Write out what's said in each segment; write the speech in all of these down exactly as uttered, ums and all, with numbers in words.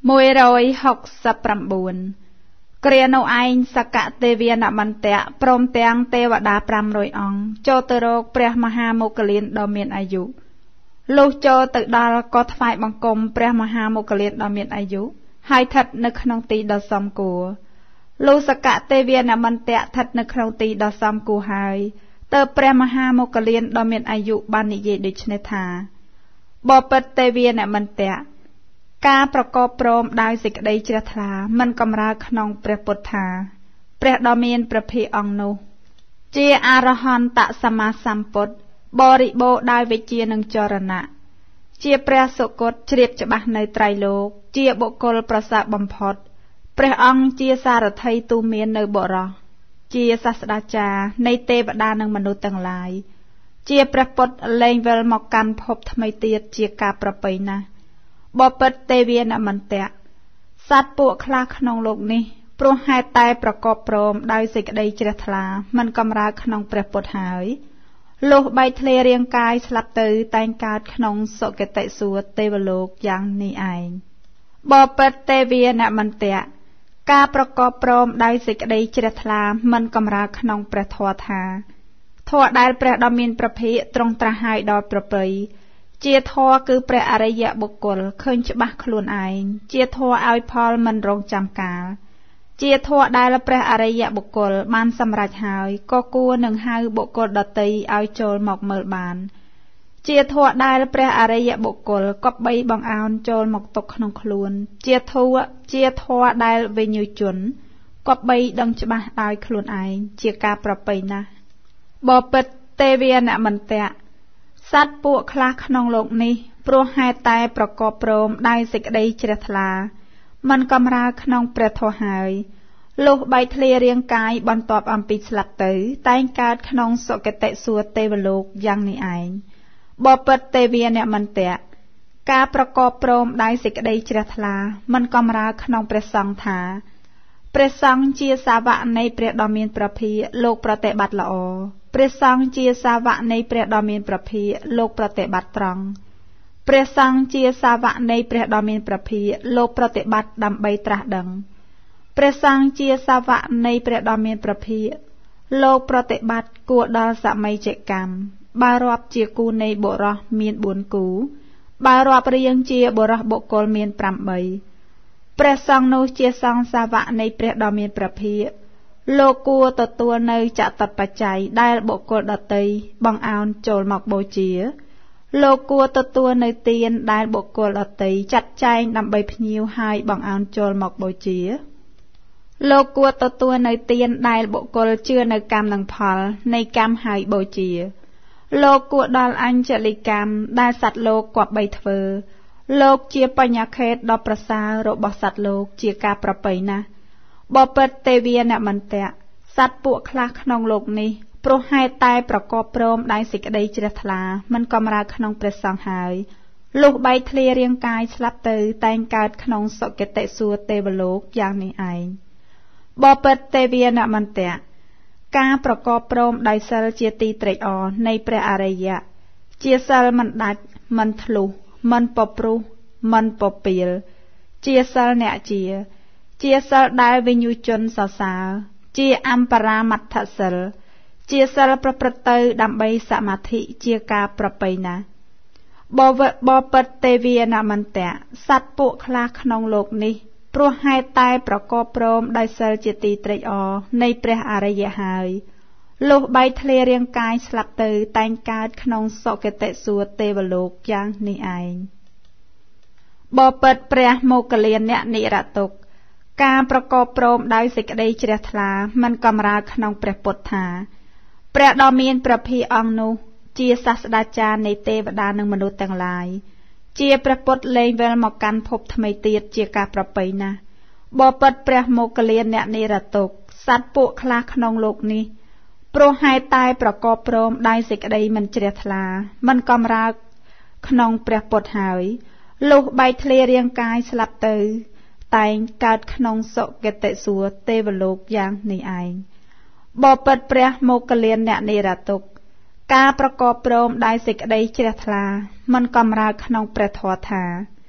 มวยรอยหกสับประบุนเกรียนเอาไอสกะเตเวียนมันเตะพรมเตียงเทวดาปรำรอยองโจตโรกเปรียมหาโมกลินดอมเมียนอายุลูกโจตึกดาลก็ทายบังกรมเปรียมหาโมกลินดอมเมียนอายุให้ทัดนึกนองตีดอสมกูลูกสกะเตเวียนมันเตะทัดนึกนองตีดอสมกูหายเตอเปรียมหาโมกลินดอมเมียนอายุบานิเยดิชเนธาบอเปิดเตเวียนมันเตะการประกอบพร้อมได้สิกได้เจรถามันกำราขนองเปรปุถาเปรดอมีนประเพองโนเจอารหันตสมาสัมปตบริโบได้เวจีนังจรณะเจียเปรสกดเฉียบจะบะในไตรโลกเจียบุคลประสาบำพดเปรองเจียสารไทยตูเมียนในบ่รอเจียศาสดาจาในเตวดานังมนุษย์ต่างหลายเจียเปรปดเลงเวลมกันพบทำไมเตียเจียกาประไปนะบอเปิดเตเวียนมันเตะสัตว์ปวกคลาขนองโลกนี้ปรุงหายตายประกอบพร้อมได้สิกได้เจรถามันกำราขนองเปรปดหายโลกใบทะเลเรียงกายสลับตือแต่งการขนองโสกเตสัวเตวโลกอย่างนี้ไอบอเปิดเตเวียนมันเตะการประกอบพร้อมได้สิกได้เจรถามันกำราขนองเปรทวธาทวได้เปรดอมินประเพตรงตราหายดอยประเปยเจียทอคือเปรอริยะบุคคลเคยจะบักคลุนไอเจียทอเอาพอลมันรงจำกาลเจียทอได้ละเปรอริยะบุคคลมันสำรัจหายก็กลัวหนึ่งหายบุคคลดตีเอาโจลหมอกเมิลบานเจียทอได้ละเปรอริยะบุคคลก็ใบบังเอาโจลหมอกตกขนมคลุนเจียทอเจียทอได้เวญยุจุนก็ใบดังจะบักเอาคลุนไอเจียกาประไปนะบอเปิดเตเวียนมันเตะสัตว์ปวกคลาขนองโลกนี้ปลัวหายตายประกอบพร้อมได้สิกได้เจรถามันกำราขนองเปรทหายโลกใบทะเลเรียงกายบรรทบอัมปิสลับตือแต่งการขนองโสกเตสัวเตวโลกยังนี้ไอบอเปิดเตเวียเนี่ยมันเตะการประกอบพร้อมได้สิกได้เจรถามันกำราขนองเปรสังธาเปรสังเจียสาวะในเปรดอมีนประพีโลกประเตบัตละอเปรสังเจียสาวะในเปรดอมีนประพีโลกประเตบัตตรังเปรสังเจียสาวะในเปรดอมีนประพีโลกประเตบัตดำใบตราดังเปรสังเจียสาวะในเปรดอมีนประพีโลกประเตบัตกัวดาสมัยเจกรรมบารอบเจียกูในบุรมีนบุญกูบารอบเรียงเจียบุรบุกลมีนปรำใบเปรสังโนเจียสังสาวะในเปรดอมีนประพีโลกัวตัวตัวในจะตัดปัจจัยได้บุคคลดตีบังเอาโจลหมอกโบเจียโลกัวตัวตัวในเตียนได้บุคคลดตีจัดใจนำใบพนิวให้บังเอาโจลหมอกโบเจียโลกัวตัวตัวในเตียนได้บุคคลเชื่อในกรรมหนังพลในกรรมหายโบเจียโลกัวดอลอัญจลิกรรมได้สัตว์โลกกว่าใบเทอโลกเจียปัญญาเขตดอประสาโรบสัตว์โลกเจียกาประไปนะบอเปิดเตเวียนมันเตะสัตว์ปวกคลาขนองโลกนี้โปรให้ตายประกอบพร้อมได้สิกได้เจรถามันกำราขนองเปรสังหายลูกใบทะเลเรียงกายสลับตือแต่งการขนองสกเตสัวเตวโลกอย่างนี้ไอบอเปิดเตเวียนมันเตะการประกอบพร้อมได้เซลเจียตีเตรอในเปรอารยะเจียเซลมันดัดมันทะลุมันปปรุมันปเปียลเจียเซลเนเจียเจียเซลได้วิญญูจนสาวสาวเจียอัมปรามัตถเซลเจียเซลประประตือดำใบสมาธิเจียกาประไปนะบอเวบอเปิดเตเวียนามันเตะสัตว์ปุคลาขนองโลกนี้ปลัวให้ตายประกอบพร้อมได้เซลเจตีเตรอในเปรอารยหายโลกใบทะเลเรียงกายสลับตือแต่งการขนองโสกเตสัวเตวโลกอย่างนี้ไอบอเปิดเปรโมกเลียนเนี่ยนิระตกการประกอบพร้อมได้สิกได้เจรถามันกำราขนองเปรปดธาเปรดอมีนประพีองนุเจียศาสดาจารย์ในเทวดานังมนุษย์ต่างหลายเจียประปดเลงเวลมกันพบทำไมเตียเจียกาประไปนะบอปิดเปรโมกเลียนเนี่ยนิระตกสัตว์ปุคลาขนองโลกนี้โปรให้ตายประกอบพร้อมได้สิกได้มันเจรถามันกำราขนองเปรปดหายลูกใบทะเลเรียงกายสลับตือแต่งการขนองโสกเตสัวเตวโลกอย่างนี้ไอบอเปิดเปรโมกเลียนเนี่ยนิระตกการประกอบพร้อมได้สิกได้เจรถามันกำราขนองเปรทวธาเ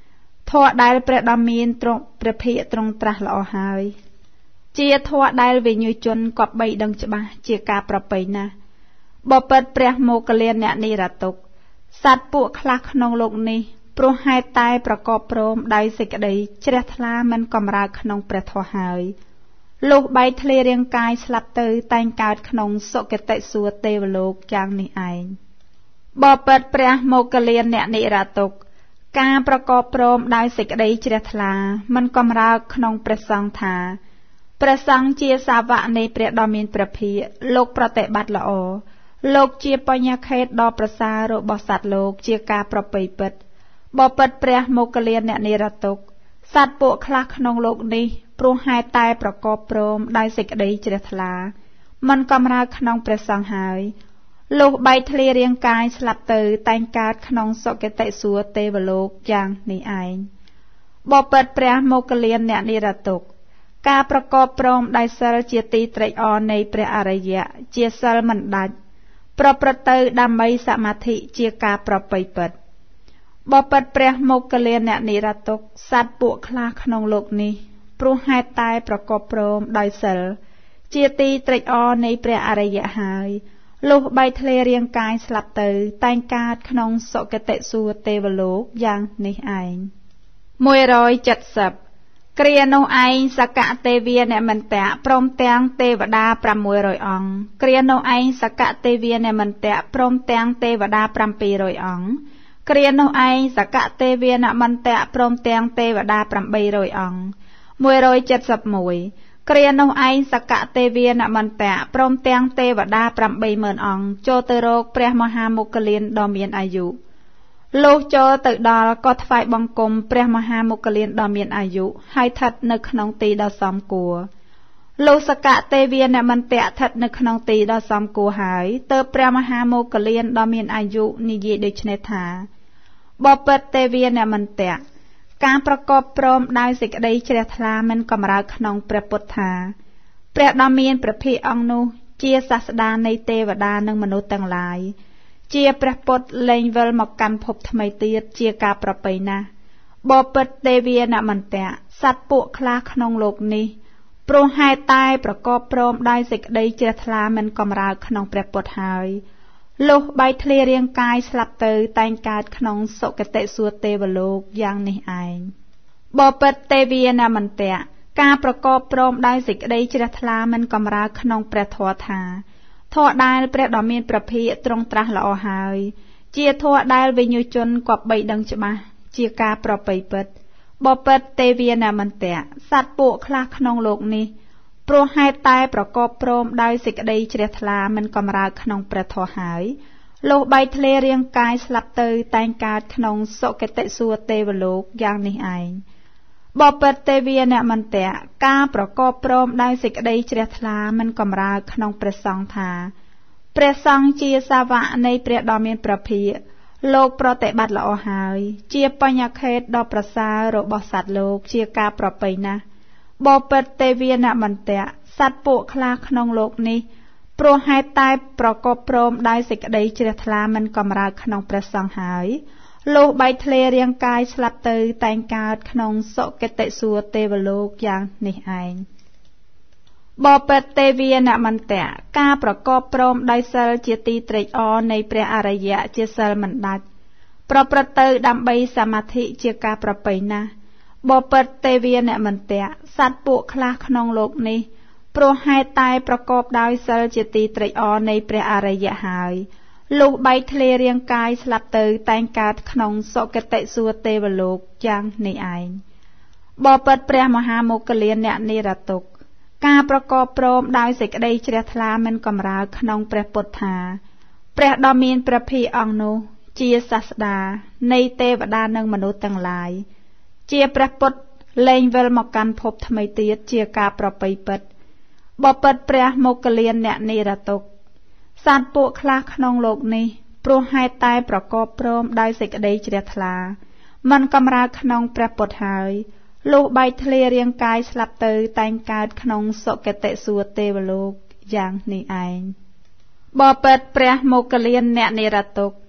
ធម៌ដែលព្រះដ៏មានទ្រង់ព្រះភិក្ខទ្រង់ត្រាស់ល្អហើយជាធម៌ដែលវិញ្ញជនគប្បីដឹងច្បាស់ជាការប្រពៃណាស់បបិទ្ធព្រះមោគលានអ្នកនិរតុកសត្វពួកខ្លះក្នុងលោកនេះព្រោះហេតុតែប្រកបព្រមដោយសេចក្តីជ្រះថ្លាមិនកំរើកក្នុងព្រះធម៌ហើយលុះបែកធ្លាយរាងកាយស្លាប់ទៅតែងកើតក្នុងសុគតិសួគ៌ទេវលោកយ៉ាងនេះឯងបបិទ្ធព្រះមោគលានអ្នកនិរតុកការប្រកបព្រមដោយសេចក្តីជ្រះថ្លាមិនកំរើកក្នុងព្រះសង្ឃថាព្រះសង្ឃជាសាវកនៃព្រះដ៏មានព្រះភិក្ខលោកប្រតិបត្តិល្អលោកជាបញ្ញខេត្តដ៏ប្រសើររបស់សត្វលោកជាការប្រពៃពិតបបិទ្ធព្រះមោគលានអ្នកនិរតុកសត្វពួកខ្លះក្នុងលោកនេះព្រោះហេតុតែប្រកបព្រមដោយសេចក្តីជ្រះថ្លាមិនកំរើកក្នុងព្រះសង្ឃហើយលុះបែកធ្លាយរាងកាយស្លាប់ទៅតែងកើតក្នុងសុគតិសួគ៌ទេវលោកយ៉ាងនេះឯងបបិទ្ធព្រះមោគលានអ្នកនិរតុកការប្រកបព្រមដោយសិលជាទីត្រេកអរនៃព្រះអរិយៈជាសិលមិនដាច់ប្រព្រឹត្តទៅដើម្បីសមាធិជាការប្រពៃពិតបបិទ្ធព្រះមោគលានអ្នកនិរតុកសត្វពួកខ្លះក្នុងលោកនេះព្រោះហេតុតែប្រកបព្រមដោយសិលជាទីត្រេកអរនៃព្រះអរិយៈហើយលុះបែកធ្លាយរាងកាយស្លាប់ទៅតែងកើតក្នុងសុគតិសួគ៌ទេវលោកយ៉ាងនេះឯងមួយរយเจ็ดสิบគ្រានោះឯងសកទេវាអ្នកមន្តៈព្រមទាំងទេវតាប្រាំមួយរយអង្គគ្រានោះឯងសកទេវាអ្នកមន្តៈព្រមទាំងទេវតាប្រាំពីររយអង្គគ្រានោះឯងសកទេវាអ្នកមន្តៈព្រមទាំងទេវតាប្រាំបីរយអង្គមួយរយเจ็ดสิบเอ็ดគ្រានោះឯងសកទេវាអ្នកមន្តៈព្រមទាំងទេវតាប្រាំបីម៉ឺនអង្គចូលទៅរកព្រះមហាមោគលានដ៏មានអាយុលុះចូលទៅដល់ក៏ថ្វាយបង្គំព្រះមហាមោគលានដ៏មានអាយុហើយស្ថិតនៅក្នុងទីដ៏សមគួរលុះសកទេវាអ្នកមន្តៈស្ថិតនៅក្នុងទីដ៏សមគួរហើយទើបព្រះមហាមោគលានដ៏មានអាយុនិយាយដូច្នេះថាបបិទ្ធទេវាអ្នកមន្តៈការប្រកបព្រមដោយសេចក្តីជ្រះថ្លាមិនកំរើកក្នុងព្រះពុទ្ធថាព្រះដ៏មានព្រះភិក្ខអង្គនោះជាសាស្តានៃទេវតានិងមនុស្សទាំងឡាយជាព្រះពុទ្ធលែងវិលមកកាន់ភពថ្មីទៀតជាការប្រពៃណាស់បបិទ្ធទេវាអ្នកមន្តៈសត្វពួកខ្លះក្នុងលោកនេះព្រោះហេតុតែប្រកបព្រមដោយសេចក្តីជ្រះថ្លាមិនកំរើកក្នុងព្រះពុទ្ធហើយលុះបែកធ្លាយរាងកាយស្លាប់ទៅតែងកើតក្នុងសុគតិសួគ៌ទេវលោកយ៉ាងនេះឯងបបិទ្ធទេវាអ្នកមន្តៈការប្រកបព្រមដោយសេចក្តីជ្រះថ្លាមិនកំរើកក្នុងព្រះធម៌ថាធម៌ដែលព្រះដ៏មានព្រះភិក្ខទ្រង់ត្រាស់ល្អហើយជាធម៌ដែលវិញ្ញជនគប្បីដឹងច្បាស់ជាការប្រពៃពិតបបិទ្ធទេវាអ្នកមន្តៈសត្វពួកខ្លះក្នុងលោកនេះព្រោះហេតុតែប្រកបព្រមដោយសេចក្តីជ្រះថ្លាមិនកំរើកក្នុងព្រះធម៌ហើយលុះបែកធ្លាយរាងកាយស្លាប់ទៅតែងកើតក្នុងសុគតិសួគ៌ទេវលោកយ៉ាងនេះឯងបបិទ្ធទេវាអ្នកមន្តៈការប្រកបព្រមដោយសេចក្តីជ្រះថ្លាមិនកំរើកក្នុងព្រះសង្ឃថាព្រះសង្ឃជាសាវកនៃព្រះដ៏មានព្រះភិក្ខលោកប្រតិបត្តិល្អហើយជាបញ្ញខេត្តដ៏ប្រសើររបស់សត្វលោកជាការប្រពៃណាស់បបិទ្ធទេវាអ្នកមន្តៈសត្វពួកខ្លះក្នុងលោកនេះព្រោះហេតុតែប្រកបព្រមដោយសេចក្តីជ្រះថ្លាមិនកំរើកក្នុងព្រះសង្ឃហើយលុះបែកធ្លាយរាងកាយស្លាប់ទៅតែងកើតក្នុងសុគតិសួគ៌ទេវលោកយ៉ាងនេះឯងបបិទ្ធទេវាអ្នកមន្តៈការប្រកបព្រមដោយសិលជាទីត្រេកអរនៃព្រះអរិយៈជាសិលមិនដាច់ប្រព្រឹត្តទៅដើម្បីសមាធិជាការប្រពៃណាស់បបិទ្ធទេវាអ្នកមន្តៈសត្វពួកខ្លះក្នុងលោកនេះព្រោះហេតុតែប្រកបដោយសិលជាទីត្រេកអរនៃព្រះអរិយៈហើយលុះបែកធ្លាយរាងកាយស្លាប់ទៅតែងកើតក្នុងសុគតិសួគ៌ទេវលោកយ៉ាងនេះឯងបបិទ្ធព្រះមហាមោគលានអ្នកនិរតុកការប្រកបព្រមដោយសេចក្តីជ្រះថ្លាមិនកំរើកក្នុងព្រះពុទ្ធថាព្រះដ៏មានព្រះភិក្ខអង្គនោះជាសាស្តានៃទេវតានិងមនុស្សទាំងឡាយជាព្រះពុទ្ធលែងវិលមកកាន់ភពថ្មីទៀតជាការប្រពៃពិតបបិទ្ធព្រះមោគលានអ្នកនិរតុកសត្វពួកខ្លះក្នុងលោកនេះព្រោះហេតុតែប្រកបព្រមដោយសេចក្តីជ្រះថ្លាមិនកំរើកក្នុងព្រះពុទ្ធហើយលុះបែកធ្លាយរាងកាយស្លាប់ទៅតែងកើតក្នុងសុគតិសួគ៌ទេវលោកយ៉ាងនេះឯងបបិទ្ធព្រះមោគលានអ្នកនិរតុក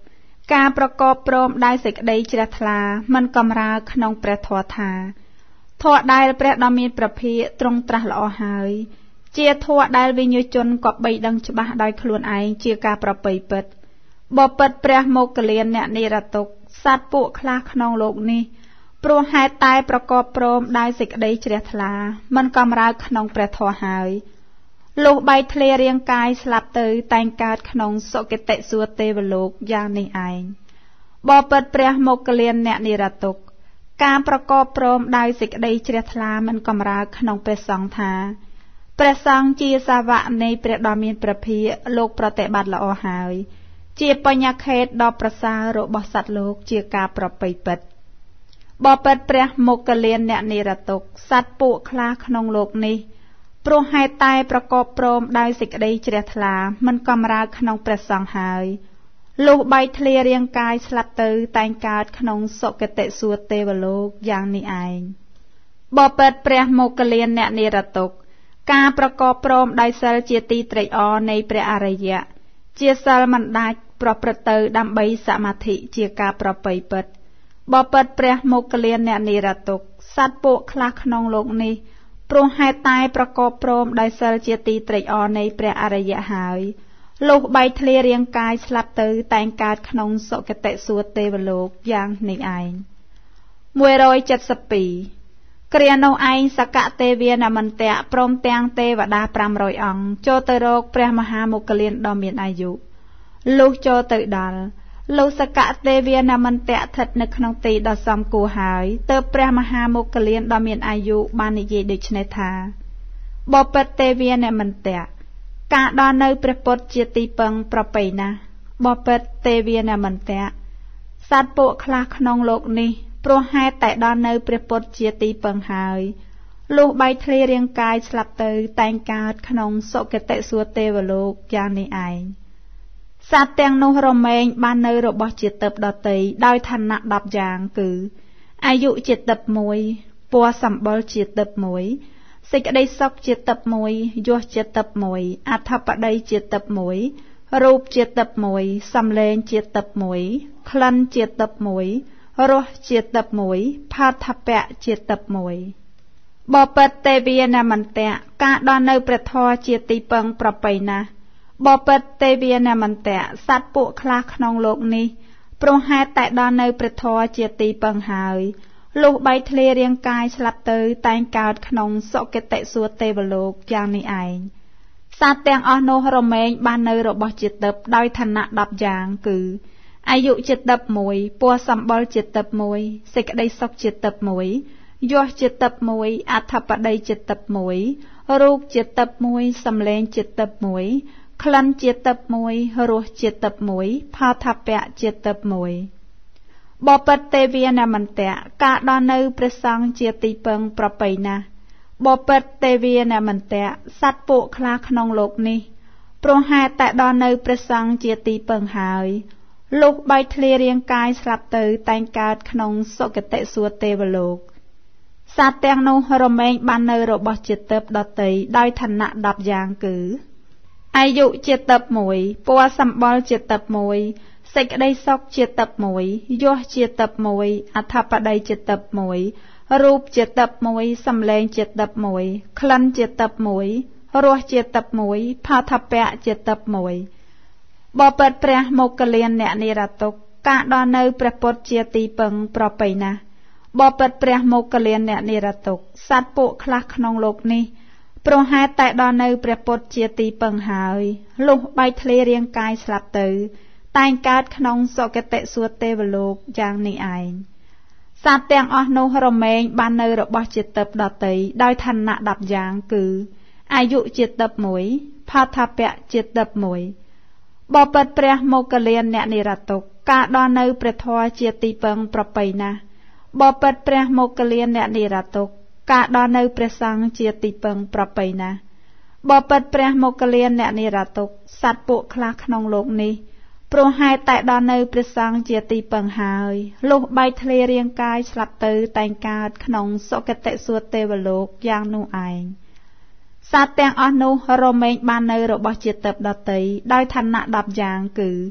ការប្រកបព្រមដោយសេចក្តីជ្រះថ្លាមិនកំរើកក្នុងព្រះធម៌ថាធម៌ដែលព្រះដ៏មានព្រះភិក្ខទ្រង់ត្រាស់ល្អហើយជាធម៌ដែលវិញ្ញាជនក៏បីដឹងច្បាស់ដោយខ្លួនឯងជាការប្រពៃពិតបបិទ្ធព្រះមោគលានអ្នកនិរតុក្ខសត្វពួកខ្លះក្នុងโลกនេះព្រោះហេតុតែប្រកបព្រមដោយសេចក្តីជ្រះថ្លាមិនកំរើកក្នុងព្រះធម៌ហើយលុះបែកធ្លាយរាងកាយស្លាប់ទៅតែងកើតក្នុងសុគតិសួគ៌ទេវលោកយ៉ាងនេះឯងបបិទ្ធព្រះមោគលានអ្នកនិរតុក្ខការប្រកបព្រមដោយសេចក្តីជ្រះថ្លាមិនកំរើកក្នុងព្រះសង្ឃថាព្រះសង្ឃជាសាវកនៃព្រះដ៏មានព្រះភិក្ខលោកប្រតិបត្តិល្អហើយជាបញ្ញខេតដ៏ប្រសើររបស់សត្វលោកជាការប្រពៃពិតបបិទ្ធព្រះមោគលានអ្នកនិរតុក្ខសត្វពួកខ្លះក្នុងโลกនេះព្រោះហេតុតែប្រកបព្រមដោយសេចក្តីជ្រះថ្លាមិនកំរើកក្នុងព្រះសង្ឃហើយលុះបែកធ្លាយរាងកាយស្លាប់ទៅតែងកើតក្នុងសុគតិសួគ៌ទេវលោកយ៉ាងនេះឯងបបិទ្ធព្រះមោគលានអ្នកនិរតុក្ខការប្រកបព្រមដោយសិលជាទីត្រេកអរនៃព្រះអរិយៈជាសិលមិនដាច់ប្រព្រឹត្តទៅដើម្បីសមាធិជាការប្រពៃពិតបបិទ្ធព្រះមោគលានអ្នកនិរតុក្ខសត្វពួកខ្លះក្នុងโลกនេះព្រោះហេតុតែប្រកបព្រមដោយសិលជាទីត្រេកអរនៃព្រះអរិយៈហើយលុះបែកធ្លាយរាងកាយស្លាប់ទៅតែងកើតក្នុងសុគតិសួគ៌ទេវលោកយ៉ាងនេះឯងមួយរយเจ็ดสิบពីរគ្រានោះឯងសកទេវានមន្តៈព្រមទាំងទេវតាប្រាំរយអង្គចូលទៅរកព្រះមហាមោគលានដ៏មានអាយុលុះចូលទៅដល់លុះសកទេវានមន្តៈស្ថិតនៅក្នុងទីដ៏សមគួរហើយទើបព្រះមហាមោគលានដ៏មានអាយុបាននិយាយដូចនេះថាបបិទ្ធទេវានមន្តៈការដល់នៅព្រះពុទ្ធជាទីពឹងប្រពៃណាស់បបិទ្ធទេវានមន្តៈសត្វពួកខ្លះក្នុងโลกនេះព្រោះហេតុតែដល់នៅព្រះពុទ្ធជាទីពឹងហើយលុះបែកធ្លាយរាងកាយស្លាប់ទៅតែងកើតក្នុងសុគតិសួគ៌ទេវលោកយ៉ាងនេះឯងសត្វទាំងនោះរមែងបាននៅរបស់ជាទិព្វដតីដោយឋានៈដប់យ៉ាងគឺអាយុជាទិព្វមួយពណ៌សម្បុរជាទិព្វមួយសេចក្តីសុខជាទិព្វមួយយសជាទិព្វមួយអធិបតីជាទិព្វមួយរូបជាទិព្វមួយសំឡេងជាទិព្វមួយក្លិនជាទិព្វមួយរសជាទិព្វមួយផាថពៈជាទិព្វមួយបបិទ្ធទេវានមន្តៈការដល់នៅព្រះធម៌ជាទីពឹងប្រពៃណាស់បបិទ្ធទេវានមន្តៈសត្វពួកខ្លះក្នុងโลกនេះព្រោះហេតុតែដល់នៅព្រះធម៌ជាទីពឹងហើយលុះបែកធ្លាយរាងកាយស្លាប់ទៅតែងកើតក្នុងសុគតិសួគ៌ទេវលោកយ៉ាងនេះឯងសត្វទាំងអស់នោះរមែងបាននៅរបស់ជាទិព្វដោយឋានៈដប់យ៉ាងគឺអាយុជាទិព្វមួយពណ៌សម្បុរជាទិព្វមួយសេចក្តីសុខជាទិព្វមួយយសជាទិព្វមួយអធិបតីជាទិព្វមួយរូបជាទិព្វមួយសំឡេងជាទិព្វមួយក្លិនជាទិព្វមួយរសជាទិព្វមួយផាថពៈជាទិព្វមួយបបិទ្ធទេវានមន្តៈការដល់នៅព្រះសង្ឃជាទីពឹងប្រពៃណាស់បបិទ្ធទេវានមន្តៈសត្វពួកខ្លះក្នុងโลกនេះព្រោះហេតុតែដល់នៅព្រះសង្ឃជាទីពឹងហើយលុះបែកធ្លាយរាងកាយស្លាប់ទៅតែងកើតក្នុងសុគតិសួគ៌ទេវលោកសត្វទាំងនោះរមែងបាននៅរបស់ជាទិព្វដតីដោយឋានៈដប់យ៉ាងគឺអាយុជាទិព្វមួយពណ៌សម្បុរជាទិព្វមួយសេចក្តីសុខជាទិព្វមួយយសជាទិព្វមួយអធិបតីជាទិព្វមួយរូបជាទិព្វមួយសំឡេងជាទិព្វមួយក្លិនជាទិព្វមួយរសជាទិព្វមួយផាថពៈជាទិព្វមួយបបិទ្ធព្រះមោគលានអ្នកនិរតុក្ខការដល់នៅព្រះពុទ្ធជាទីពឹងប្រពៃណាស់បបិទ្ធព្រះមោគលានអ្នកនិរតុក្ខសត្វពួកខ្លះក្នុងโลกនេះព្រោះហេតុតែដល់នៅព្រះពុទ្ធជាទីពឹងហើយលុះបែកធ្លាយរាងកាយស្លាប់ទៅតែងកើតក្នុងសុគតិសួគ៌ទេវលោកយ៉ាងនេះឯងសត្វទាំងអស់នោះរមែងបាននៅរបស់ជាទិព្វដតីដោយឋានៈដប់យ៉ាងគឺអាយុជាទិព្វមួយផាថពៈជាទិព្វមួយបបិទ្ធព្រះមោគលានអ្នកនិរតុក្ខការដល់នៅព្រះធម៌ជាទីពឹងប្រពៃណាស់បបិទ្ធព្រះមោគលានអ្នកនិរតុក្ខការដល់នៅព្រះសង្ឃជាទីពឹងប្រពៃណាស់បបិទ្ធព្រះមោគលានអ្នកនិរតុក្ខសត្វពួកខ្លះក្នុងโลกនេះព្រោះហេតុតែដល់នៅព្រះសង្ឃជាទីពឹងហើយលុះបែកធ្លាយរាងកាយស្លាប់ទៅតែងកើតក្នុងសុគតិសួគ៌ទេវលោកយ៉ាងនោះឯងសត្វទាំងអស់នោះរមែងបាននៅរបស់ជាទិព្វដតីដោយឋានៈដប់យ៉ាងគឺ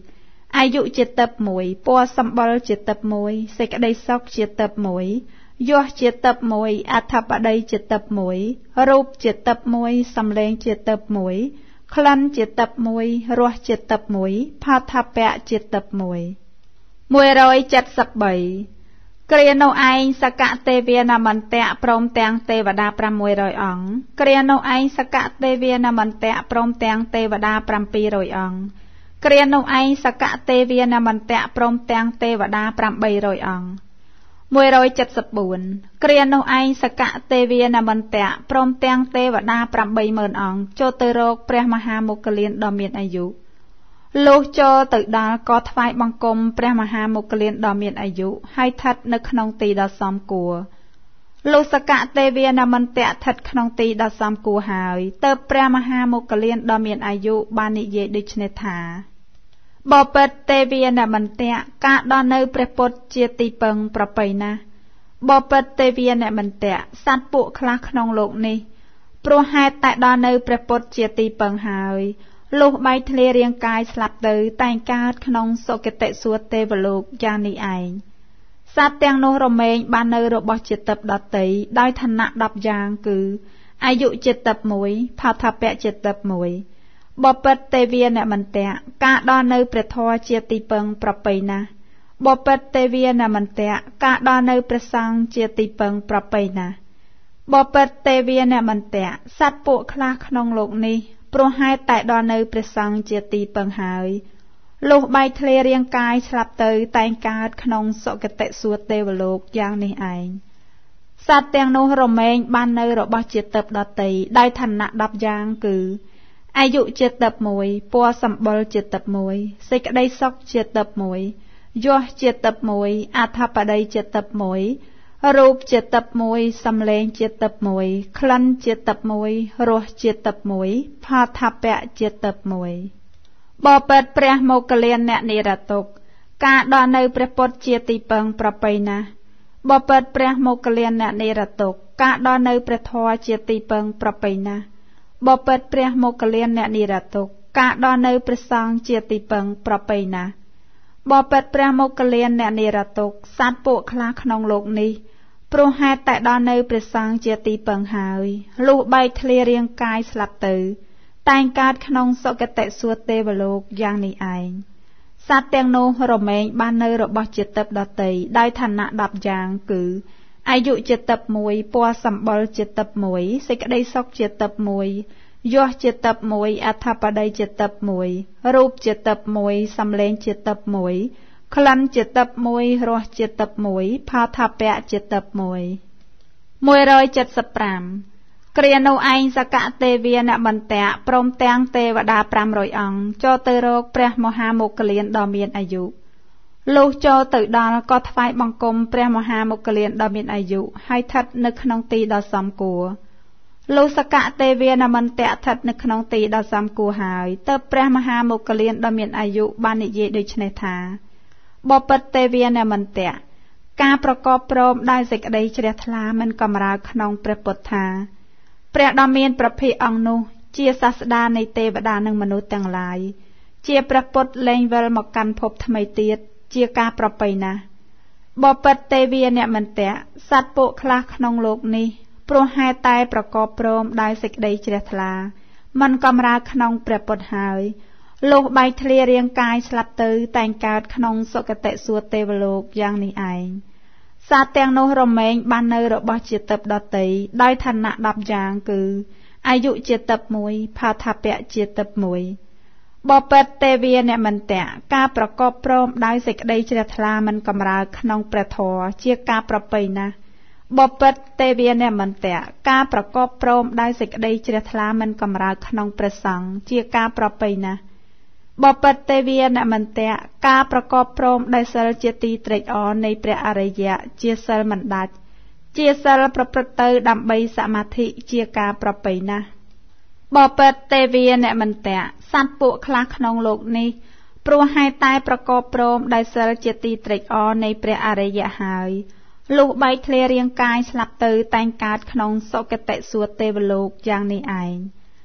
អាយុជាតឹបមួយពណ៌សម្បុរជាតឹបមួយសេចក្តីសុខជាតឹបមួយយោះជាតឹបមួយអធិបតីជាតឹបមួយរូបជាតឹបមួយសំឡេងជាតឹបមួយក្លិនជាតឹបមួយរសជាតឹបមួយផាថពៈជាតឹបមួយមួយរយចិតសិបបីគ្រានោះឯងសកទេវានមន្តៈព្រមទាំងទេវតាប្រាំមួយរយអង្គគ្រានោះឯងសកទេវានមន្តៈព្រមទាំងទេវតាប្រាំពីររយអង្គគ្រានោះឯងសកទេវានមន្តៈព្រមទាំងទេវតាប្រាំបីរយអង្គមួយរយចិតសិបបួនគ្រានោះឯងសកទេវានមន្តៈព្រមទាំងទេវតាប្រាំបីម៉ឺនអង្គចូលទៅរកព្រះមហាមុគលានដ៏មានអាយុលុះចូលទៅដល់ក៏ថ្វាយបង្គំព្រះមហាមុគលានដ៏មានអាយុហើយស្ថិតនៅក្នុងទីដ៏សមគួរលុះសកទេវានមន្តៈស្ថិតក្នុងទីដ៏សមគួរហើយទើបព្រះមហាមុគលានដ៏មានអាយុបាននិយាយដូចនេះថាបបិទ្ធទេវានមន្តៈការដល់នៅព្រះពុទ្ធជាទីពឹងប្រពៃណាស់បបិទ្ធទេវានមន្តៈសត្វពួកខ្លះក្នុងលោកនេះព្រោះហេតុតែដល់នៅព្រះពុទ្ធជាទីពឹងហើយលុះបែកធ្លាយរាងកាយស្លាប់ទៅតែងកើតក្នុងសុគតិសួគ៌ទេវលោកយ៉ាងនេះឯងសត្វទាំងនោះរមែងបាននៅរបស់ជាតឹបដតីដោយឋានៈដប់យ៉ាងគឺអាយុជាតឹបមួយផាថពៈជាតឹបមួយបបិទ្ធទេវានមន្តៈការដល់នៅព្រះធម៌ជាទីពឹងប្រពៃណាស់បបិទ្ធទេវានមន្តៈការដល់នៅព្រះសង្ឃជាទីពឹងប្រពៃណាស់បបិទ្ធទេវានមន្តៈសត្វពួកខ្លះក្នុងលោកនេះព្រោះហេតុតែដល់នៅព្រះសង្ឃជាទីពឹងហើយលុះបែកធ្លាយរាងកាយស្លាប់ទៅតែងកើតក្នុងសុគតិសួគ៌ទេវលោកយ៉ាងនេះឯងសត្វទាំងនោះរមែងបាននៅរបស់ជាតឹបដតីដោយឋានៈដប់យ៉ាងគឺអាយុជាតឹបមួយពណ៌សម្បុរជាតឹបមួយសេចក្តីសុខជាតឹបមួយយោះជាតឹបមួយអធិបតីជាតឹបមួយរូបជាតឹបមួយសំឡេងជាតឹបមួយក្លិនជាតឹបមួយរសជាតឹបមួយផាថពៈជាតឹបមួយបបិទ្ធព្រះមោគលានអ្នកនិរតុក្ខការដល់នៅព្រះពុទ្ធជាទីពឹងប្រពៃណាស់បបិទ្ធព្រះមោគលានអ្នកនិរតុក្ខការដល់នៅព្រះធម៌ជាទីពឹងប្រពៃណាស់បបិទ្ធព្រះមោគលានអ្នកនិរតុក្ខការដល់នៅព្រះសង្ឃជាទីពឹងប្រពៃណាស់បបិទ្ធព្រះមោគលានអ្នកនិរតុក្ខសត្វពួកខ្លះក្នុងលោកនេះព្រោះហេតុតែដល់នៅព្រះសង្ឃជាទីពឹងហើយលុះបែកធ្លាយរាងកាយស្លាប់ទៅតែងកើតក្នុងសុគតិសួគ៌ទេវលោកយ៉ាងនេះឯងសត្វទាំងនោះរមែងបាននៅរបស់ជាតឹបដតីដោយឋានៈដប់យ៉ាងគឺអាយុជាតឹបមួយពណ៌សម្បុរជាតឹបមួយសេចក្តីសុខជាតឹបមួយយោះជាតឹបមួយអធិបតីជាតឹបមួយរូបជាតឹបមួយសំឡេងជាតឹបមួយក្លិនជាតឹបមួយរសជាតឹបមួយផាថពៈជាតឹបមួយមួយរយចិតសិបប្រាំគ្រានោះឯងសកទេវានមន្តៈព្រមទាំងទេវតាប្រាំរយអង្គចូលទៅរកព្រះមហាមុគលានដ៏មានអាយុលុះចូលទៅដល់ក៏ថ្វាយបង្គំព្រះមហាមុគលានដ៏មានអាយុហើយស្ថិតនៅក្នុងទីដ៏សមគួរលុះសកទេវានមន្តៈស្ថិតនៅក្នុងទីដ៏សមគួរហើយទើបព្រះមហាមុគលានដ៏មានអាយុបាននិយាយដូចនេះថាបបិទ្ធទេវានមន្តៈការប្រកបព្រមដោយសេចក្តីជ្រះថ្លាមិនកំរើកក្នុងព្រះពុទ្ធថាព្រះដ៏មានព្រះភិក្ខអង្គនោះជាសាស្តានៃទេវតានិងមនុស្សទាំងឡាយជាព្រះពុទ្ធលែងវិលមកកាន់ភពថ្មីទៀតជាការប្រពៃណាស់បបិទ្ធទេវានមន្តៈសត្វពួកខ្លះក្នុងលោកនេះព្រោះហេតុតែប្រកបព្រមដោយសេចក្តីជ្រះថ្លាមិនកំរើកក្នុងព្រះពុទ្ធហើយលុះបែកធ្លាយរាងកាយស្លាប់ទៅតែងកើតក្នុងសុគតិសួគ៌ទេវលោកយ៉ាងនេះឯងសត្វទាំងនោះរមែងបាននៅរបស់ជាតឹបដតីដោយឋានៈដប់យ៉ាងគឺអាយុជាតឹបមួយផាថពៈជាតឹបមួយបបិទ្ធទេវានមន្តៈការប្រកបព្រមដោយសេចក្តីជ្រះថ្លាមិនកំរើកក្នុងព្រះធម៌ជាការប្រពៃណាស់បបិទ្ធទេវានមន្តៈការប្រកបព្រមដោយសេចក្តីជ្រះថ្លាមិនកំរើកក្នុងព្រះសង្ឃជាការប្រពៃណាស់បបិទ្ធទេវានមន្តៈការប្រកបព្រមដោយសិលជាទីត្រេកអរនៃព្រះអរិយៈជាសិលមិនដាច់ជាសិលប្រព្រឹត្តទៅដើម្បីសមាធិជាការប្រពៃណាស់បបិទ្ធទេវានមន្តៈសត្វពួកខ្លះក្នុងលោកនេះព្រោះហេតុតែប្រកបព្រមដោយសិលជាទីត្រេកអរនៃព្រះអរិយៈហើយលុះបែកធ្លាយរាងកាយស្លាប់ទៅតែងកើតក្នុងសុគតិសួគ៌ទេវលោកយ៉ាងនេះឯងស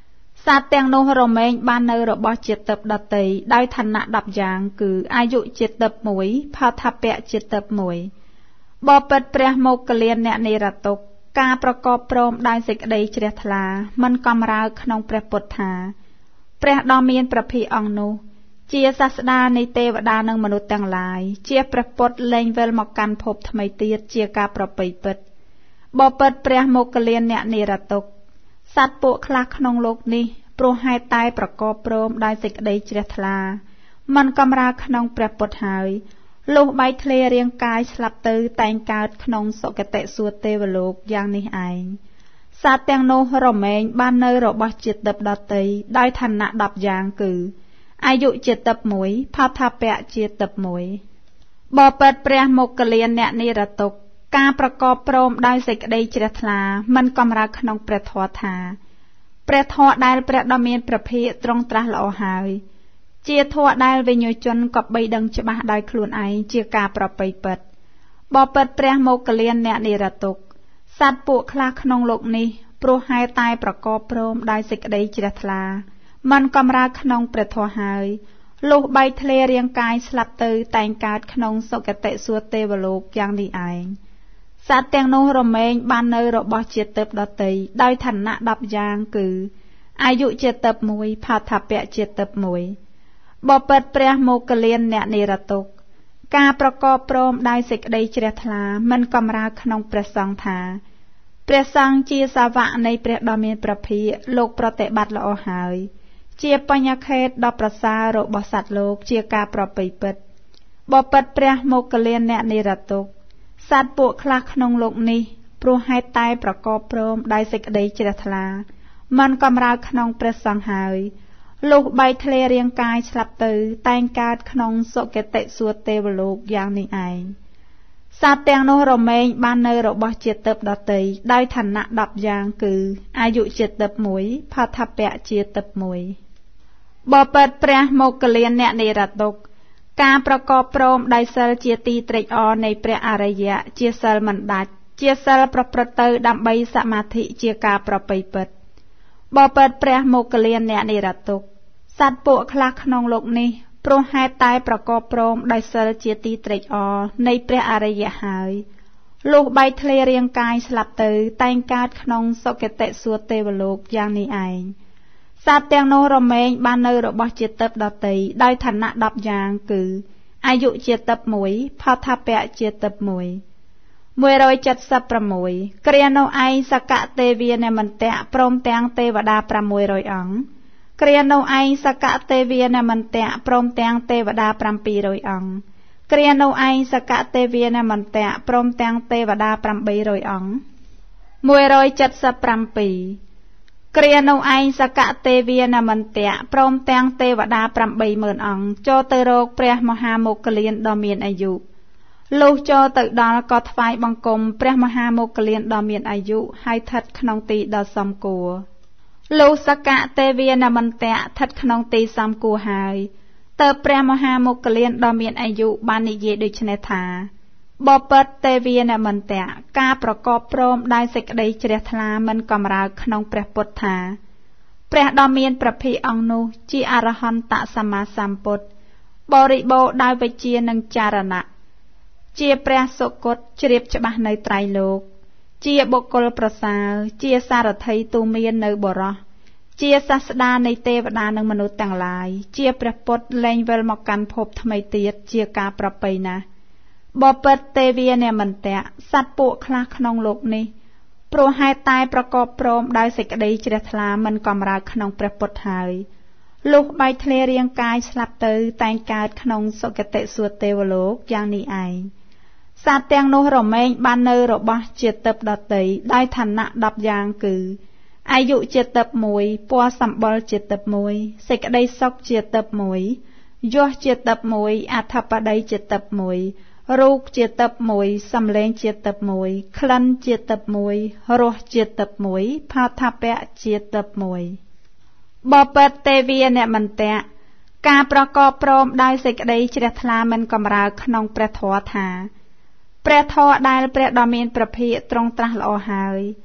សាទទាំងនោះរមែងបាននៅរបស់ជាទឹកដតីដោយឋានៈដប់យ៉ាងគឺអាយុជាទឹកមួយផោថពៈជាទឹកមួយបបិទ្ធព្រះមោគលានអ្នកនិរតុកការប្រកបព្រមដោយសេចក្តីជ្រះថ្លាមិនកំរើកក្នុងព្រះពុទ្ធថាព្រះដ៏មានព្រះភិក្ខអង្គនោះជាសាស្តានៃទេវតានិងមនុស្សទាំងឡាយជាព្រះពុទ្ធលែងវិលមកកាន់ភពថ្មីទៀតជាការប្រពៃពិតបបិទ្ធព្រះមោគលានអ្នកនិរតុកសត្វពួកខ្លះក្នុងโลกនេះព្រោះហេតុតែប្រកបព្រមដោយសេចក្តីជ្រះថ្លាមិនកំរើកក្នុងព្រះពុទ្ធហើយលុះបែកធ្លាយរាងកាយស្លាប់ទៅតែងកើតក្នុងសុគតិសួគ៌ទេវលោកយ៉ាងនេះឯងសត្វទាំងនោះរមែងបាននៅរបស់ជាទឹកដតីដោយឋានៈដប់យ៉ាងគឺអាយុជាទឹកមួយផោថពៈជាទឹកមួយបបិទ្ធព្រះមោគលានអ្នកនិរតុកការប្រកបព្រមដោយសេចក្តីជ្រះថ្លាមិនកំរើកក្នុងព្រះធម៌ថាព្រះធម៌ដែលព្រះដ៏មានព្រះភិក្ខទ្រង់ត្រាស់ល្អហើយជាធម៌ដែលវិញ្ញាជនក៏បីដឹងច្បាស់ដោយខ្លួនឯងជាការប្រពៃពិតបបិទ្ធព្រះមោគលានអ្នកនិរតុកសត្វពួកខ្លះក្នុងโลกនេះព្រោះហេតុតែប្រកបព្រមដោយសេចក្តីជ្រះថ្លាមិនកំរើកក្នុងព្រះធម៌ហើយលុះបែកធ្លាយរាងកាយស្លាប់ទៅតែងកើតក្នុងសុគតិសួគ៌ទេវលោកយ៉ាងនេះឯងសត្វទាំងនោះរមែងបាននៅរបស់ជាទឹកដតីដោយឋានៈដប់យ៉ាងគឺអាយុជាទឹកមួយផោថពៈជាទឹកមួយបបិទ្ធព្រះមោគលានអ្នកនិរតុកការប្រកបព្រមដោយសេចក្តីជ្រះថ្លាមិនកំរើកក្នុងព្រះសង្ឃថាព្រះសង្ឃជាសាវកនៃព្រះដ៏មានព្រះភិក្ខលោកប្រតិបត្តិល្អហើយជាបញ្ញខេតដ៏ប្រសើររបស់សត្វលោកជាការប្រពៃពិតបបិទ្ធព្រះមោគលានអ្នកនិរតុកសត្វពួកខ្លះក្នុងโลกនេះព្រោះហេតុតែប្រកបព្រមដោយសេចក្តីជ្រះថ្លាមិនកំរើកក្នុងព្រះសង្ឃហើយលុះបែកធ្លាយរាងកាយស្លាប់ទៅតែងកើតក្នុងសុគតិសួគ៌ទេវលោកយ៉ាងនេះឯងសត្វទាំងនោះរមែងបាននៅរបស់ជាទឹកដតីដោយឋានៈដប់យ៉ាងគឺអាយុជាទឹកមួយផោថពៈជាទឹកមួយបបិទ្ធព្រះមោគលានអ្នកនិរតុកការប្រកបព្រមដោយសិលជាទីត្រេកអរនៃព្រះអរិយៈជាសិលមិនដាច់ជាសិលប្រព្រឹត្តទៅដើម្បីសមាធិជាការប្រពៃពិតបបិទ្ធព្រះមោគលានអ្នកនិរតុកសត្វពួកខ្លះក្នុងโลกនេះព្រោះហេតុតែប្រកបព្រមដោយសិលជាទីត្រេកអរនៃព្រះអរិយៈហើយលុះបែកធ្លាយរាងកាយស្លាប់ទៅតែងកើតក្នុងសុគតិសួគ៌ទេវលោកយ៉ាងនេះឯងសត្វទាំងនោះរមែងបាននៅរបស់ជាទឹកដតីដោយឋានៈដប់យ៉ាងគឺអាយុជាទឹកមួយផោថពៈជាទឹកមួយមួយរយเจ็ดสิบหกគ្រានោះឯងសកទេវានមន្តៈព្រមទាំងទេវតាប្រាំមួយរយអង្គគ្រានោះឯងសកទេវានមន្តៈព្រមទាំងទេវតាប្រាំពីររយអង្គគ្រានោះឯងសកទេវានមន្តៈព្រមទាំងទេវតាប្រាំបីរយអង្គមួយរយเจ็ดสิบเจ็ดគ្រានោះឯងសកទេវានមន្តៈព្រមទាំងទេវតាប្រាំបីម៉ឺនអង្គចូលទៅរកព្រះមហាមោគលានដ៏មានអាយុលុះចូលទៅដល់ក៏ថ្វាយបង្គំព្រះមហាមោគលានដ៏មានអាយុហើយស្ថិតក្នុងទីដ៏សមគួរលុះសកទេវានមន្តៈស្ថិតក្នុងទីសមគួរហើយទើបព្រះមហាមោគលានដ៏មានអាយុបាននិយាយដូចនេះថាបបិទ្ធទេវានមន្តៈការប្រកបព្រមដោយសេចក្តីជ្រះថ្លាមិនកំរើកក្នុងព្រះពុទ្ធថាព្រះដ៏មានព្រះភិក្ខអង្គនោះជាអរហន្តសម្មាសម្ពុទ្ធបរិបូរណ៍ដោយវិជ្ជានិងចរណៈជាព្រះសុគតជ្រាបច្បាស់នៅត្រៃលោកជាបុគ្គលប្រសើរជាសារថីទូមាននៅបរោះជាសាស្តានៃទេវតានិងមនុស្សទាំងឡាយជាព្រះពុទ្ធលែងវិលមកកាន់ភពថ្មីទៀតជាការប្រពៃណាស់បបិទ្ធទេវានមន្តៈសត្វពួកខ្លះក្នុងโลกនេះព្រោះហេតុតែប្រកបព្រមដោយសេចក្តីជ្រះថ្លាមិនកំរើកក្នុងព្រះពុទ្ធហើយលុះបែកធ្លាយរាងកាយស្លាប់ទៅតែងកើតក្នុងសុគតិសួគ៌ទេវលោកយ៉ាងនេះឯងសត្វទាំងនោះរមែងបាននៅរបស់ជាទឹកដតីដោយឋានៈដប់យ៉ាងគឺអាយុជាទឹកមួយពណ៌សម្បុរជាទឹកមួយសេចក្តីសុខជាទឹកមួយយសជាទឹកមួយអធិបតីជាទឹកមួយរូបជាទឹកមួយសំឡេងជាទឹកមួយក្លិនជាទឹកមួយរសជាទឹកមួយផោថពៈជាទឹកមួយបបិទ្ធទេវានមន្តៈការប្រកបព្រមដោយសេចក្តីជ្រះថ្លាមិនកំរើកក្នុងព្រះធម៌ថាព្រះធម៌ដែលព្រះដ៏មានព្រះភិក្ខទ្រង់ត្រាស់ល្អហើយ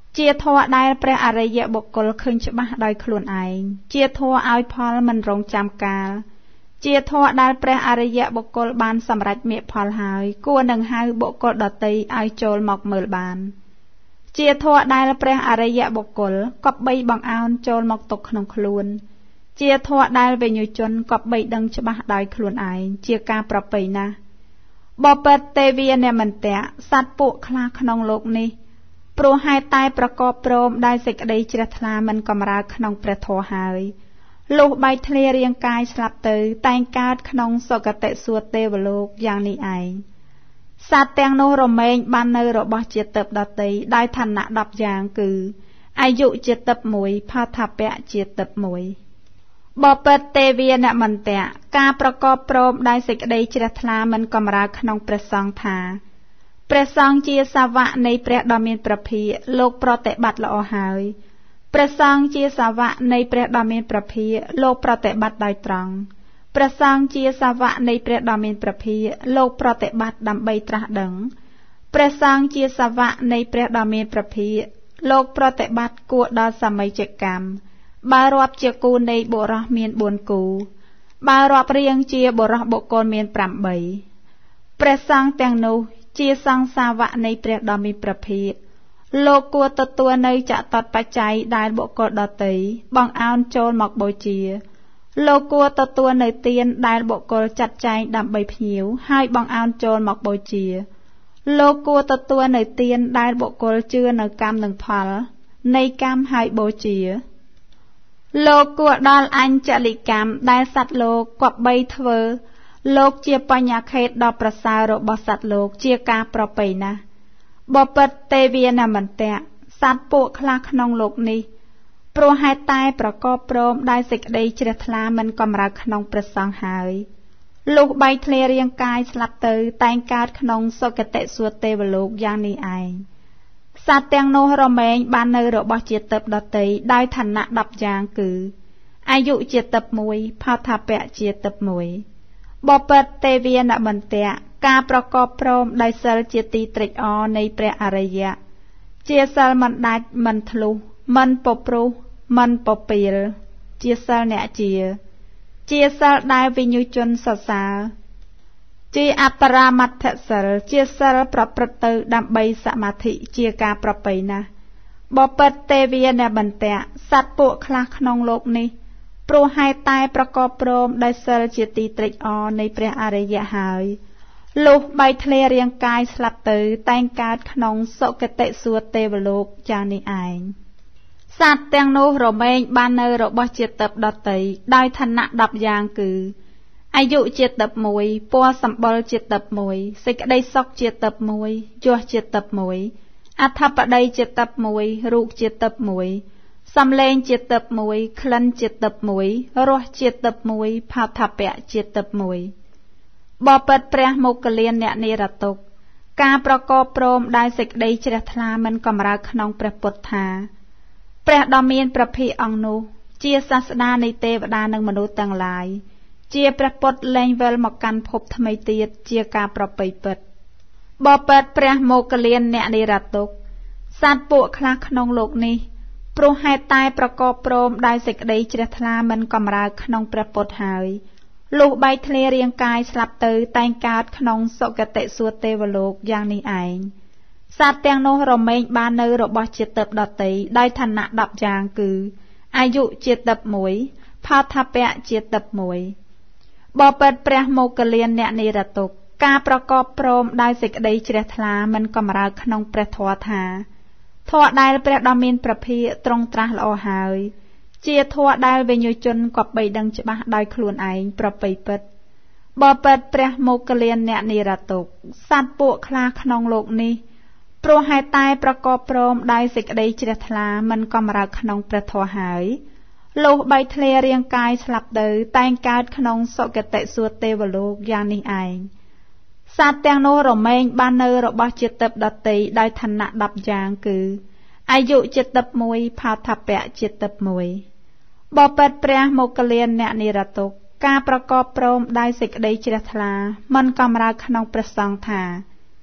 ជាធម៌ដែលព្រះអរិយបុគ្គលឃើញច្បាស់ដោយខ្លួនឯងជាធម៌ឲ្យផលមិនរងចាំកាលជាធម៌ដែលព្រះអរិយបុគ្គលបានសម្រេចមគ្គផលហើយគួរនឹងហៅបុគ្គលដទៃឲ្យចូលមកមើលបានជាធម៌ដែលព្រះអរិយបុគ្គលគប្បីបង្អោនចូលមកទុកក្នុងខ្លួនជាធម៌ដែលវិញ្ញាជនគប្បីដឹងច្បាស់ដោយខ្លួនឯងជាការប្រពៃណាស់បបិទ្ធទេវានមន្តៈសត្វពួកខ្លះក្នុងលោកនេះព្រោះហេតុតែប្រកបព្រមដែលសេចក្តីជ្រះថ្លាមិនកំរើកក្នុងព្រះធម៌ហើយលុះបែកធ្លារាងកាយស្លាប់ទៅតែងកើតក្នុងសុគតិសួគ៌ទេវលោកយ៉ាងនេះឯងសត្វទាំងនោះរមែងបាននៅរបស់ជាទឹកដតីដោយឋានៈដប់យ៉ាងគឺអាយុជាទឹកមួយផោថពៈជាទឹកមួយបបិទ្ធទេវានមន្តៈការប្រកបព្រមដោយសេចក្តីជ្រះថ្លាមិនកំរើកក្នុងព្រះសង្ឃថាព្រះសង្ឃជាសាវកនៃព្រះដ៏មានព្រះភិក្ខលោកប្រតិបត្តិល្អហើយព្រះសង្ឃជាសាវកនៃព្រះដ៏មានព្រះភិក្ខលោកប្រតិបត្តិដោយត្រង់ព្រះសង្ឃជាសាវកនៃព្រះដ៏មានព្រះភិក្ខលោកប្រតិបត្តិដើម្បីត្រាស់ដឹងព្រះសង្ឃជាសាវកនៃព្រះដ៏មានព្រះភិក្ខលោកប្រតិបត្តិគួរដល់សមីជកម្មបើរាប់ជាគូនៃបុរសមានបួនគូបើរាប់រៀងជាបុរសបុគ្គលមានប្រាំបីព្រះសង្ឃទាំងនោះជាសង្ឃសាវកនៃព្រះដ៏មានព្រះភិក្ខលោកគួរទទួលនៅចតតបច្ច័យដែលបុគ្គលដទៃបង្អោនចូលមកបូជាលោកគួរទទួលនៅទានដែលបុគ្គលចាត់ចែងដើម្បីភ្ញៀវហើយបង្អោនចូលមកបូជាលោកគួរទទួលនៅទានដែលបុគ្គលជឿនៅកម្មនិងផលនៃកម្មហើយបូជាលោកគួរដល់អញ្ចលិកម្មដែលសត្វលោកគប្បីធ្វើលោកជាបញ្ញខេតដ៏ប្រសើររបស់សត្វលោកជាការប្រពៃណាស់បបិទ្ធទេវានមន្តៈសត្វពួកខ្លះក្នុងលោកនេះព្រោះហេតុតែប្រកបព្រមដោយសេចក្តីជ្រះថ្លាមិនកំរើកក្នុងព្រះសង្ឃហើយលុះបែកធ្លារាងកាយស្លាប់ទៅតែងកើតក្នុងសុគតិសួគ៌ទេវលោកយ៉ាងនេះឯងសត្វទាំងនោះរមែងបាននៅរបស់ជាទឹកដតីដោយឋានៈដប់យ៉ាងគឺអាយុជាទឹកមួយផោថពៈជាទឹកមួយបបិទ្ធទេវានមន្តៈការប្រកបព្រមដោយសិលជាទីត្រេកអរនៃព្រះអរិយៈជាសិលមិនដាច់មិនធ្លុះមិនពព្រុសមិនពពាលជាសិលអ្នកជាជាសិលដែលវិញ្ញាជនសរសើរជាអបរាមត្ថសិលជាសិលប្រព្រឹត្តទៅដើម្បីសមាធិជាការប្រពៃណាស់បបិទ្ធទេវានមន្តៈសត្វពួកខ្លះក្នុងលោកនេះព្រោះហេតុតែប្រកបព្រមដោយសិលជាទីត្រេកអរនៃព្រះអរិយៈហើយលុះបែកធ្លារាងកាយស្លាប់ទៅតែងកើតក្នុងសុគតិសួគ៌ទេវលោកយ៉ាងនេះឯងសត្វទាំងនោះរមែងបាននៅរបស់ជាទឹកដតីដោយឋានៈដប់យ៉ាងគឺអាយុជាទឹកមួយពណ៌សម្បុរជាទឹកមួយសេចក្តីសុខជាទឹកមួយយសជាទឹកមួយអធិបតីជាទឹកមួយរូបជាទឹកមួយសំឡេងជាទឹកមួយក្លិនជាទឹកមួយរសជាទឹកមួយផោថពៈជាទឹកមួយបបិទ្ធព្រះមោគលានអ្នកនិរតុក្ខការប្រកបព្រមដោយសេចក្តីជ្រះថ្លាមិនកំរើកក្នុងព្រះពុទ្ធថាព្រះដ៏មានព្រះភិក្ខអង្គនោះជាសាស្តានៃទេវតានិងមនុស្សទាំងឡាយជាព្រះពុទ្ធលែងវិលមកកាន់ភពថ្មីទៀតជាការប្រពៃពិតបបិទ្ធព្រះមោគលានអ្នកនិរតុក្ខសត្វពួកខ្លះក្នុងលោកនេះព្រោះហេតុតែប្រកបព្រមដោយសេចក្តីជ្រះថ្លាមិនកំរើកក្នុងព្រះពុទ្ធហើយលុះបែកធ្លារាងកាយស្លាប់ទៅតែងកើតក្នុងសុគតិសួគ៌ទេវលោកយ៉ាងនេះឯងសត្វទាំងនោះរមែងបាននៅរបស់ជាទឹកដតីដោយឋានៈដប់យ៉ាងគឺអាយុជាទឹកមួយផោថពៈជាទឹកមួយបបិទ្ធព្រះមោគលានអ្នកនិរតុក្ខការប្រកបព្រមដោយសេចក្តីជ្រះថ្លាមិនកំរើកក្នុងព្រះធម៌ថាធម៌ដែលព្រះដ៏មានព្រះភិក្ខទ្រង់ត្រាស់ល្អហើយជាធម៌ដែលវិញ្ញាជនគប្បីដឹងច្បាស់ដោយខ្លួនឯងប្រពៃពិតបបិទ្ធព្រះមោគលានអ្នកនិរតុក្ខសត្វពួកខ្លះក្នុងលោកនេះព្រោះហេតុតែប្រកបព្រមដោយសេចក្តីជ្រះថ្លាមិនកំរើកក្នុងព្រះធម៌ហើយលុះបែកធ្លារាងកាយស្លាប់ទៅតែងកើតក្នុងសុគតិសួគ៌ទេវលោកយ៉ាងនេះឯងសត្វទាំងនោះរមែងបាននៅរបស់ជាទឹកដតីដោយឋានៈដប់យ៉ាងគឺអាយុជាទឹកមួយផោថពៈជាទឹកមួយបបិទ្ធព្រះមោគលានអ្នកនិរតុក្ខការប្រកបព្រមដោយសេចក្តីជ្រះថ្លាមិនកំរើកក្នុងព្រះសង្ឃថា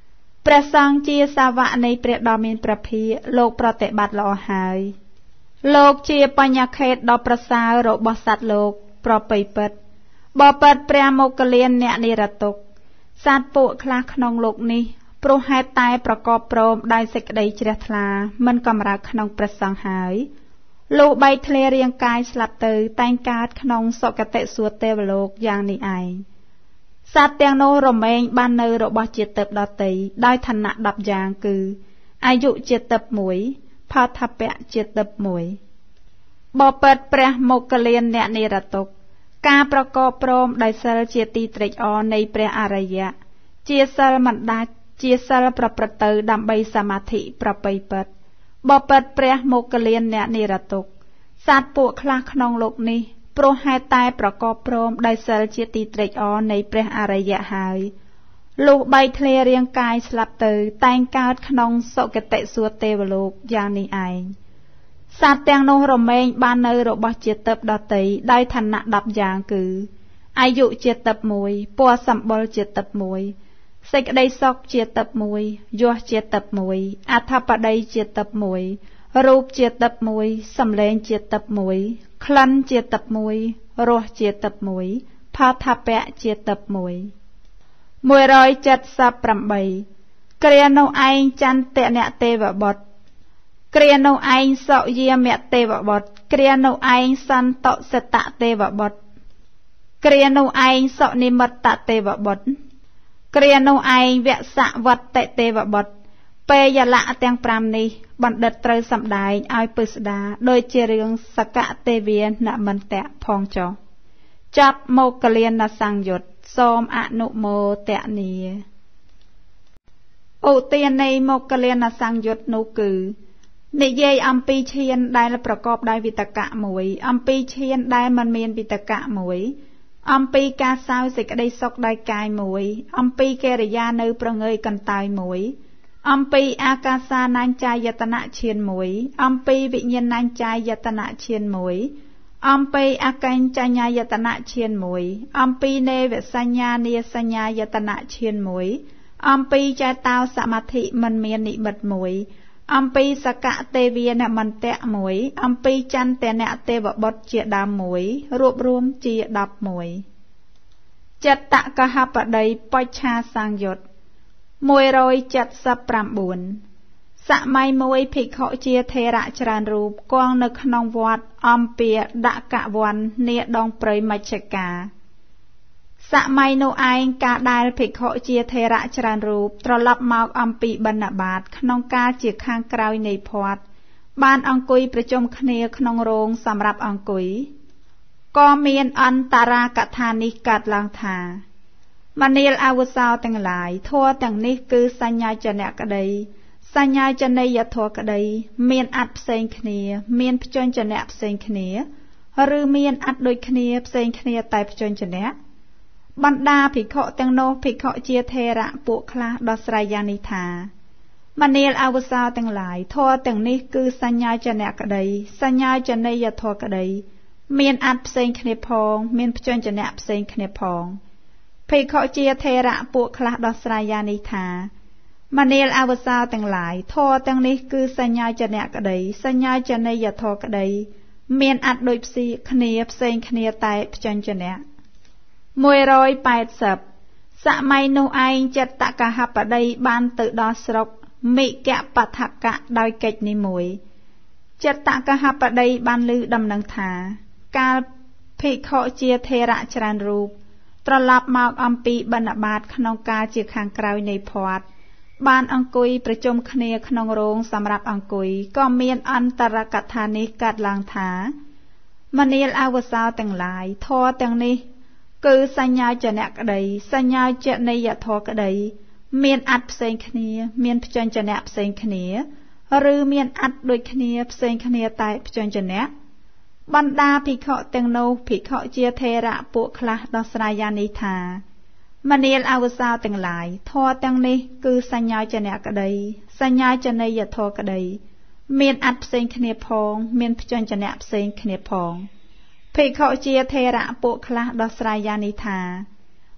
ព្រះសង្ឃជាសាវកនៃព្រះដ៏មានព្រះភិក្ខលោកប្រតិបត្តិល្អហើយលោកជាបញ្ញខេត្តដ៏ប្រសើររបស់សត្វលោកប្រពៃពិតបបិទ្ធព្រះមោគលានអ្នកនិរតុកសត្វពួកខ្លះក្នុងលោកនេះព្រោះហេតុតែប្រកបព្រមដោយសេចក្តីជ្រះថ្លាមិនកំរើកក្នុងព្រះសង្ឃហើយលុះបែកធ្លាយរាងកាយស្លាប់ទៅតែងកើតក្នុងសុគតិសួគ៌ទេវលោកយ៉ាងនេះឯងសត្វទាំងនោះរមែងបាននៅរបស់ជាទិព្វដតីដោយឋានៈដប់យ៉ាងគឺអាយុជាទិព្វមួយផោថពៈជាទិព្វមួយបបិទ្ធព្រះមោគលានអ្នកនិរតុកការប្រកបព្រមដោយសិលជាទីត្រេកអរនៃព្រះអរិយៈជាសិលមិនដាច់ជាសិលប្រព្រឹត្តទៅដើម្បីសមាធិប្រពៃពិតបបិទ្ធព្រះមោគលានអ្នកនិរតុកសត្វពួកខ្លះក្នុងលោកនេះព្រោះហេតុតែប្រកបព្រមដោយសិលជាទីត្រេកអរនៃព្រះអរិយៈហើយលុះបែកធ្លាយរាងកាយស្លាប់ទៅតែងកើតក្នុងសុគតិសួគ៌ទេវលោកយ៉ាងនេះឯងសត្វទាំងនោះរមែងបាននៅរបស់ជាទិព្វដតីដោយឋានៈដប់យ៉ាងគឺអាយុជាទិព្វមួយពណ៌សម្បុរជាទិព្វមួយសេចក្តីសុខជាទិព្វមួយយសជាទិព្វមួយអធិបតីជាទិព្វមួយរូបជាទិព្វមួយសម្លេងជាទិព្វមួយក្លិនជាទិព្វមួយរសជាទិព្វមួយផោថពៈជាទិព្វមួយមួយរយเจ็ดสิบแปดគ្រានោះឯងចន្ទៈអ្នកទេវបុត្រគ្រានោះឯងសុយាមៈទេវបុត្រគ្រានោះឯងសន្តសិតៈទេវបុត្រគ្រានោះឯងសុនិមិត្តទេវបុត្រគ្រានោះឯងវសវត្តទេវបុត្រពេលយលៈទាំងប្រាំនេះបណ្ឌិតត្រូវសម្ដែងឲ្យពិស្ដាដោយជារឿងសកទេវានមន្តៈផងចុះចាប់មោគលានសង្យុត្តសូមអនុមោទនាឧទាននៃមោគលានសង្យុត្តនោះគឺនិយាយអំពីឈានដែលប្រកបដោយវិតកៈមួយអំពីឈានដែលមិនមានវិតកៈមួយអំពីការសោយសេចក្តីសុខដោយកាយមួយអំពីកិរិយានៅប្រងើយកន្តើយមួយអំពីអាកាសានញ្ចាយតនៈឈានមួយអំពីវិញ្ញាណញ្ចាយតនៈឈានមួយអំពីអកញ្ចញ្ញយតនៈឈានមួយអំពីនេវសញ្ញានាសញ្ញាយតនៈឈានមួយអំពីចេតោសមាធិមិនមាននិមិត្តមួយអំពីសកទេវានមន្តៈមួយអំពីចន្ទៈទេវបុត្រជាដើមមួយរួបរวมជាដប់មួយចិត្តកហបតីបច្ឆាសង្យុត្តមួយរយเจ็ดสิบแปดសម័យមួយភិក្ខុជាថេរៈច្រើនរូបគង់នៅក្នុងវត្តអំពាដកវ័ននាដងព្រៃមជ្ឈកាសម័យនោះឯងការដែលភិក្ខុជាថេរៈច្រើនរូបត្រឡប់មកអំពីបណ្ឌបាតក្នុងកាលជាខាងក្រោយនៃផាត់បានអង្គុយប្រជុំគ្នាក្នុងរោងសម្រាប់អង្គុយក៏មានអន្តរាកថានេះកើតឡើងថាមនាលអវសោទាំងឡាយធัวទាំងនេះគឺសញ្ញាចនៈក្តីសញ្ញាចនយធัวក្តីមានអត្តផ្សេងគ្នាមានព្យញ្ជនៈផ្សេងគ្នាឬមានអត្តដូចគ្នាផ្សេងគ្នាតែព្យញ្ជនៈបណ្ដាភិក្ខុទាំងនោះភិក្ខុជាថេរៈពួកខ្លះដោះស្រាយយ៉ាងនេះថាមនាលអវសោទាំងឡាយធัวទាំងនេះគឺសញ្ញាចនៈក្តីសញ្ញាចនយធัวក្តីមានអត្តផ្សេងគ្នាផងមានព្យញ្ជនៈផ្សេងគ្នាផងភិក្ខុជាថេរៈពួកខ្លះដោះស្រាយយ៉ាងនេះថាមនាលអវសោទាំងឡាយធัวទាំងនេះគឺសញ្ញាចនៈក្តីសញ្ញាចនយធัวក្តីមានអត្តដូចផ្សេងគ្នាផ្សេងគ្នាតែព្យញ្ជនៈមួយរយแปดสิบសម័យនោះឯងចិត្តកហបតីបានទៅដល់ស្រុកមិគបដ្ឋកៈដោយកិច្ចនេះមួយចិត្តកហបតីបានឮដំណឹងថាកាលភិក្ខុជាថេរៈច្រើនរូបត្រឡប់មកអំពីបណ្ឌបាតក្នុងកាលជាខាងក្រោយនៃផាត់បានអង្គុយប្រជុំគ្នាក្នុងរោងសម្រាប់អង្គុយក៏មានអន្តរកថានេះកើតឡើងថាមនាលអវសោទាំងឡាយធัวទាំងនេះគឺសញ្ញាចនៈក្តីសញ្ញាចនយធัวក្តីមានអត្តផ្សេងគ្នាមានព្យញ្ជនៈផ្សេងគ្នាឬមានអត្តដូចគ្នាផ្សេងគ្នាតែព្យញ្ជនៈបណ្ដាភិក្ខុទាំងនោះភិក្ខុជាថេរៈពួកខ្លះដោះស្រាយយ៉ាងនេះថាមនាលអវសោទាំងឡាយធម៌ទាំងនេះគឺសញ្ញាចនៈក្តីសញ្ញាចនយធម៌ក្តីមានអត្តផ្សេងគ្នាផងមានព្យញ្ជនៈផ្សេងគ្នាផងភិក្ខុជាថេរៈពួកខ្លះដោះស្រាយយ៉ាងនេះថា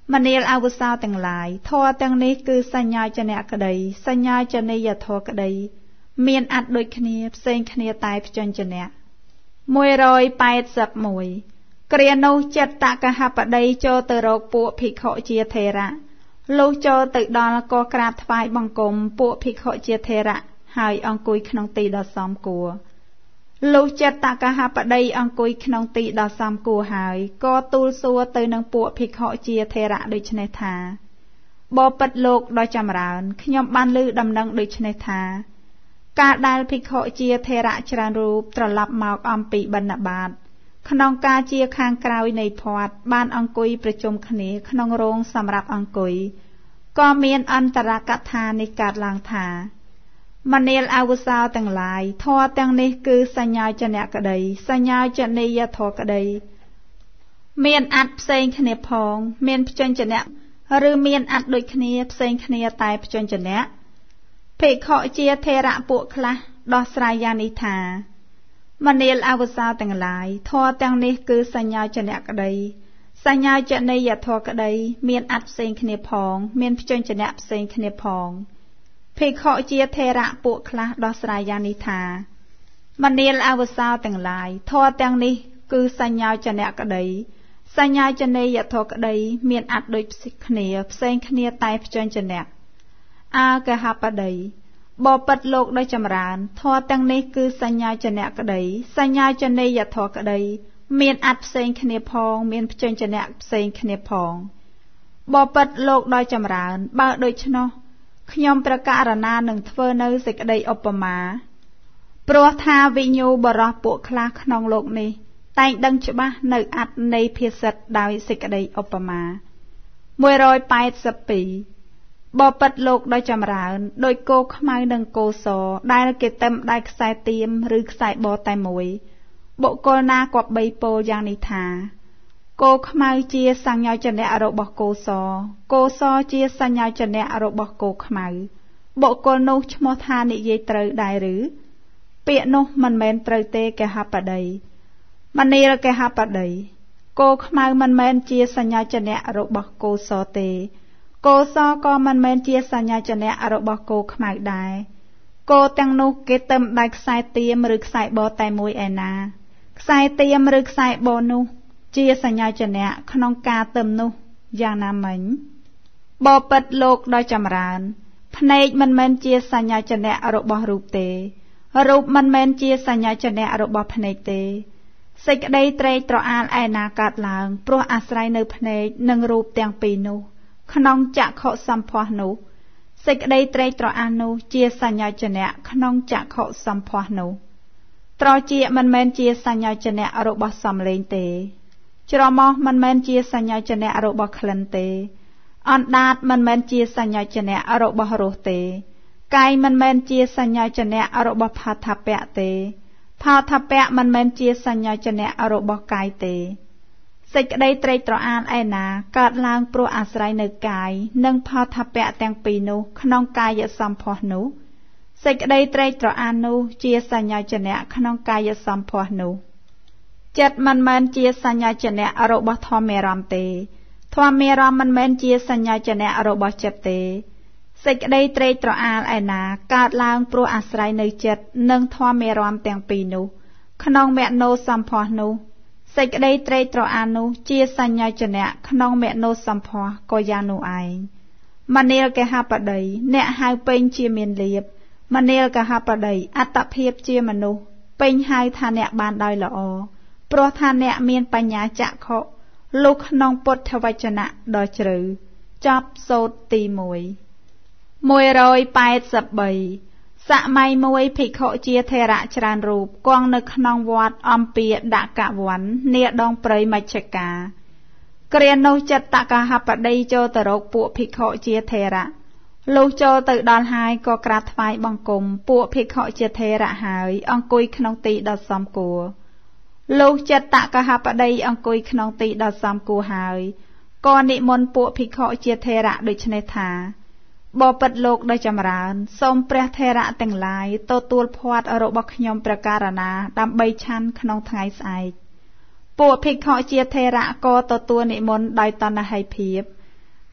มณีลอาวุสาวទាំងឡាយធម៌ទាំងនេះគឺសញ្ញាចនៈក្តីសញ្ញាចនីយធម៌ក្តីមានអត្តដូចគ្នាផ្សេងគ្នាតែព្យញ្ជនៈមួយរយแปดสิบเอ็ดគ្រានោះចិត្តតកហបតីចូលទៅរកពួកភិក្ខុជាថេរៈលុះចូលទៅដល់ក៏ក្រាបថ្វាយបង្គំពួកភិក្ខុជាថេរៈហើយអង្គុយក្នុងទីដ៏សមគួរលុះចិត្តតកហបតីអង្គុយក្នុងទីដ៏សមគួរហើយក៏ទូលសួរទៅនឹងពួកភិក្ខុជាថេរៈដូចនេះថាបបិទ្ធលោកដ៏ចម្រើនខ្ញុំបានឮដំណឹងដូចនេះថាការដែលភិក្ខុជាថេរៈច្រើនរូបត្រឡប់មកអំពីបណ្ឌបាតក្នុងការជាខាងក្រោយនៃផាត់បានអង្គុយប្រជុំគ្នាក្នុងរោងសម្រាប់អង្គុយក៏មានអន្តរកថានេះកើតឡើងថាមនាលអវសោទាំងឡាយធម៌ទាំងនេះគឺសញ្ញាចនៈក្តីសញ្ញាចនីយធម៌ក្តីមានអត្តផ្សេងគ្នាផងមានព្យញ្ជនៈឬមានអត្តដូចគ្នាផ្សេងគ្នាតែព្យញ្ជនៈភិក្ខុជាថេរៈពួកខ្លះដោះស្រាយយ៉ាងនេះថាមនាលអវសោទាំងឡាយធម៌ទាំងនេះគឺសញ្ញាចនៈក្តីសញ្ញាចនីយធម៌ក្តីមានអត្តផ្សេងគ្នាផងមានព្យញ្ជនៈផ្សេងគ្នាផងភិក្ខុជាថេរៈពួកខ្លះដោះស្រាយយ៉ាងនេះថាមនាលអវសោទាំងឡាយធម៌ទាំងនេះគឺសញ្ញាចនៈក្តីសញ្ញាចនីយធម៌ក្តីមានអត្តដូចគ្នាផ្សេងគ្នាតែព្យញ្ជនៈអកហបតីបបិទ្ធលោកដ៏ចម្រើនធម៌ទាំងនេះគឺសញ្ញាចនៈក្តីសញ្ញាចនីយធម៌ក្តីមានអត្តផ្សេងគ្នាផងមានព្យញ្ជនៈផ្សេងគ្នាផងបបិទ្ធលោកដ៏ចម្រើនបើដូច្នោះខ្ញុំប្រកាសណានឹងធ្វើនៅសេចក្តីឧបមាព្រោះថាវិញ្ញូបរោះពួកខ្លះក្នុងលោកនេះតែងដឹងច្បាស់នៅអត្តនៃភាសិតដោយសេចក្តីឧបមាមួយរយแปดสิบពីរបបិទ្ធលោកដ៏ចម្រើនដោយគោខ្មៅនិងគោសដែលគេទឹមដៃខ្សែទៀមឬខ្សែបតែមួយបុគ្គលណាគប្បីពោលយ៉ាងនេះថាគោខ្មៅជាសញ្ញាចនៈរបស់គោសគោសជាសញ្ញាចនៈរបស់គោខ្មៅបុគ្គលនោះឈ្មោះថានិយាយត្រូវដែរឬពាក្យនោះមិនមែនត្រូវទេកហបតីមនាលកហបតីគោខ្មៅមិនមែនជាសញ្ញាចនៈរបស់គោសទេគោសក៏មិនមែនជាសញ្ញាចនៈរបស់គោខ្មៅដែរគោទាំងនោះគេទឹមដៃខ្សែទៀមឬខ្សែបតែមួយឯណាខ្សែទៀមឬខ្សែបនោះជាសញ្ញាចនៈក្នុងការទឹមនោះយ៉ាងណាមិញបបិទ្ធលោកដ៏ចម្រើនភ្នែកមិនមែនជាសញ្ញាចនៈរបស់រូបទេរូបមិនមែនជាសញ្ញាចនៈរបស់ភ្នែកទេសេចក្តីត្រេកត្រអាលឯណាកើតឡើងព្រោះអាស្រ័យនៅភ្នែកនិងរូបទាំងពីរនោះក្នុងចក្ខុសម្ផស្សនោះសេចក្តីត្រេកត្រអាលនោះជាសញ្ញាចនៈក្នុងចក្ខុសម្ផស្សនោះត្រជាមិនមែនជាសញ្ញាចនៈរបស់សំឡេងទេច្រមុះមិនមែនជាសញ្ញាចនៈរបស់ក្លិនទេអណ្ដាតមិនមែនជាសញ្ញាចនៈរបស់រសទេកាយមិនមែនជាសញ្ញាចនៈរបស់ផាថពៈទេផាថពៈមិនមែនជាសញ្ញាចនៈរបស់កាយទេសេចក្តីត្រេកត្រអាលឯណាកើតឡើងព្រោះអាស្រ័យនៅកាយនិងផាថពៈទាំងពីរនោះក្នុងកាយសម្ផស្សនោះសេចក្តីត្រេកត្រអាលនោះជាសញ្ញាចនៈក្នុងកាយសម្ផស្សនោះចិត្តមិនមែនជាសញ្ញាចនៈរបស់ធម្មអារម្មណ៍ទេធម្មអារម្មណ៍មិនមែនជាសញ្ញាចនៈរបស់ចិត្តទេសេចក្តីត្រេកត្រអាលឯណាកើតឡើងព្រោះអាស្រ័យនៅចិត្តនិងធម្មអារម្មណ៍ទាំងពីរនោះក្នុងមនោសម្ផស្សនោះសេចក្តីត្រេកត្រអាលនោះជាសញ្ញាចនៈក្នុងមនោសម្ផស្សក៏យ៉ាងនោះឯងមនាលកហបតីអ្នកហៅពេញជាមានលៀបមនាលកហបតីអត្តភាពជាមនុស្សពេញហៅថាអ្នកបានដោយល្អព្រោះថាអ្នកមានបញ្ញាចក្ខុលុះក្នុងពុទ្ធវចនៈដ៏ជ្រៅចប់សូត្រទីមួយមួយរយแปดสิบបី សម័យមួយភិក្ខុជាថេរៈច្រើនរូបគង់នៅក្នុងវត្តអំពីដកវ័ននាដងព្រៃមជ្ឈកាគ្រានោះចិត្តកហបតីចូលទៅរកពួកភិក្ខុជាថេរៈលុះចូលទៅដល់ហើយក៏ក្រាបថ្វាយបង្គំពួកភិក្ខុជាថេរៈហើយអង្គុយក្នុងទីដ៏សមគួរលុះចិត្តកហបតីអង្គុយក្នុងទីដ៏សមគួរហើយក៏និមន្តពួកភិក្ខុជាថេរៈដូចនេះថាបបិទ្ធលោកដ៏ចម្រើនសូមព្រះថេរៈទាំងឡាយទទួលភ័ត្ត្ររបស់ខ្ញុំប្រការណាដើម្បីឆាន់ក្នុងថ្ងៃស្អែកពួកភិក្ខុជាថេរៈក៏ទទួលនិមន្តដោយតណ្ហិភាព